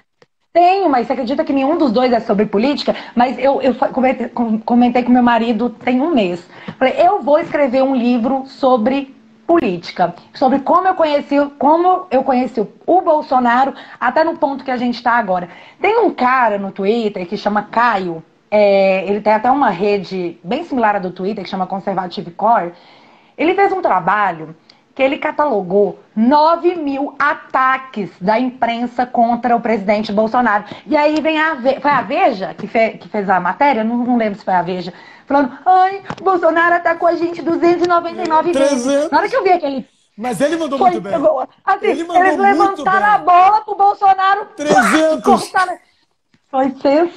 Tenho, mas você acredita que nenhum dos dois é sobre política? Mas eu, eu fa- comentei, com- comentei com meu marido tem um mês. Falei, eu vou escrever um livro sobre política, sobre como eu conheci, como eu conheci o Bolsonaro até no ponto que a gente está agora. Tem um cara no Twitter que chama Caio, é, ele tem até uma rede bem similar à do Twitter que chama Conservative Core. Ele fez um trabalho que ele catalogou nove mil ataques da imprensa contra o presidente Bolsonaro. E aí vem a Ve- foi a Veja que, fe- que fez a matéria, não, não lembro se foi a Veja, falando, ai, Bolsonaro atacou a gente duzentas e noventa e nove vezes. trezentos. Na hora que eu vi aquele... Mas ele mandou Foi, muito bem. assim, Ele mandou eles muito levantaram bem. a bola pro Bolsonaro. trezentos. cortaram. Foi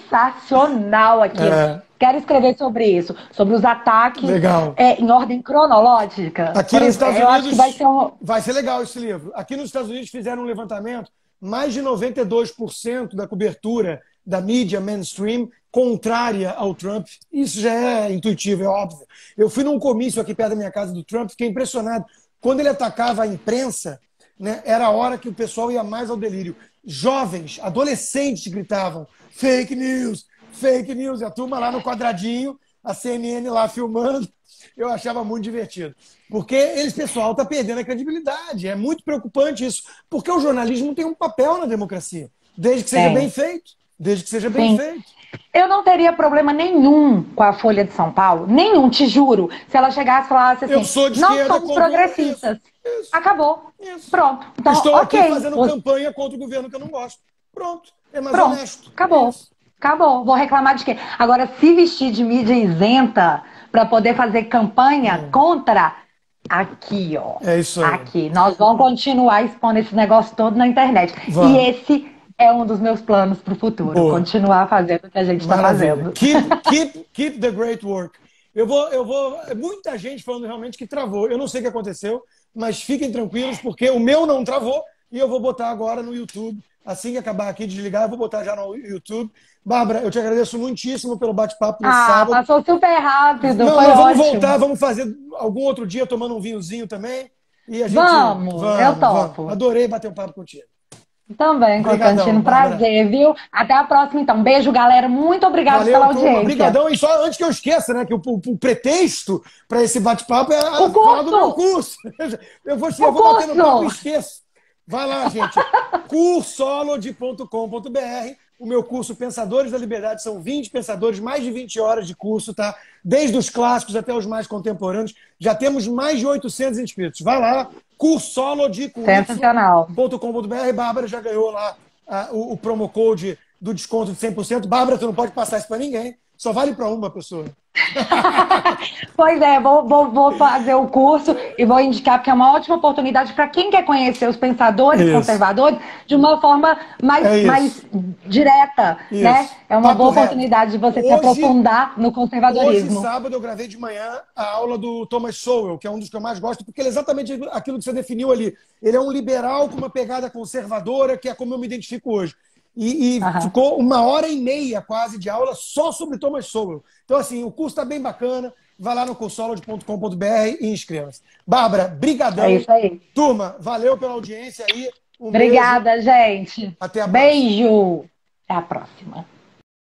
sensacional aquilo. É. Quero escrever sobre isso, sobre os ataques Legal. é, em ordem cronológica. Aqui Por nos isso, Estados eu Unidos acho que vai ser um... vai ser legal esse livro. Aqui nos Estados Unidos fizeram um levantamento, mais de noventa e dois por cento da cobertura da mídia mainstream contrária ao Trump. Isso já é intuitivo, é óbvio. Eu fui num comício aqui perto da minha casa do Trump, fiquei impressionado. Quando ele atacava a imprensa, né, era a hora que o pessoal ia mais ao delírio. Jovens, adolescentes gritavam fake news, fake news. E a turma lá no quadradinho, a C N N lá filmando. Eu achava muito divertido. Porque esse pessoal está perdendo a credibilidade. É muito preocupante isso. Porque o jornalismo tem um papel na democracia. Desde que seja Tem. bem feito. Desde que seja bem Sim. feito. Eu não teria problema nenhum com a Folha de São Paulo, nenhum, te juro. Se ela chegasse e falasse assim, Eu sou de não esquerda, somos concordo. progressistas. Isso, isso. Acabou. Isso. Pronto. Então, Estou ok. aqui fazendo Você- campanha contra o governo que eu não gosto. Pronto. É mais Pronto. honesto. Acabou. Isso. Acabou. Vou reclamar de quê? Agora, se vestir de mídia isenta para poder fazer campanha contra, aqui, ó. É isso aí. Aqui. Nós vamos continuar expondo esse negócio todo na internet. Vamos. E esse é um dos meus planos para o futuro. Boa. Continuar fazendo o que a gente está Maravilha. fazendo. Keep, keep, keep the great work. Eu vou, eu vou. Muita gente falando realmente que travou. Eu não sei o que aconteceu, mas fiquem tranquilos, porque o meu não travou e eu vou botar agora no YouTube. Assim que acabar aqui de desligar, eu vou botar já no YouTube. Bárbara, eu te agradeço muitíssimo pelo bate-papo nesse Ah, sábado. passou super rápido. Não, Foi nós vamos ótimo. voltar, vamos fazer algum outro dia tomando um vinhozinho também. E a gente, Vamos, eu topo. vamos. Adorei bater um papo contigo. Também, Obrigadão, Constantino. Bárbara. Prazer, viu? Até a próxima, então. Beijo, galera. Muito obrigada pela turma. audiência. Obrigadão. E só antes que eu esqueça, né, que o, o- o pretexto para esse bate-papo é a O curso. falar do meu curso. Eu vou, eu vou bater no curso. papo e esqueço. Vai lá, gente. cursolode ponto com ponto br. O meu curso Pensadores da Liberdade são vinte pensadores, mais de vinte horas de curso, tá? Desde os clássicos até os mais contemporâneos. Já temos mais de oitocentos inscritos. Vai lá, cursolode Sensacional. ponto com ponto br. Bárbara já ganhou lá ah, o, o promo code do desconto de cem por cento. Bárbara, tu não pode passar isso para ninguém. Só vale para uma pessoa. Pois é, vou, vou, vou fazer o curso e vou indicar, porque é uma ótima oportunidade para quem quer conhecer os pensadores Isso. conservadores de uma forma mais, É isso. mais direta, Isso. né? É uma Papo boa reto. oportunidade de você se Hoje- aprofundar no Hoje, conservadorismo. sábado, eu gravei de manhã a aula do Thomas Sowell, que é um dos que eu mais gosto, porque ele é exatamente aquilo que você definiu ali. Ele é um liberal com uma pegada conservadora, que é como eu me identifico hoje. E, e Aham. ficou uma hora e meia quase de aula só sobre Thomas Sowell. Então, assim, o curso está bem bacana. Vai lá no cursology ponto com ponto br e inscreva-se. Bárbara, É brigadão. isso aí. Turma, valeu pela audiência aí. Um beijo. Obrigada, gente. Até a próxima. Beijo. Até a próxima.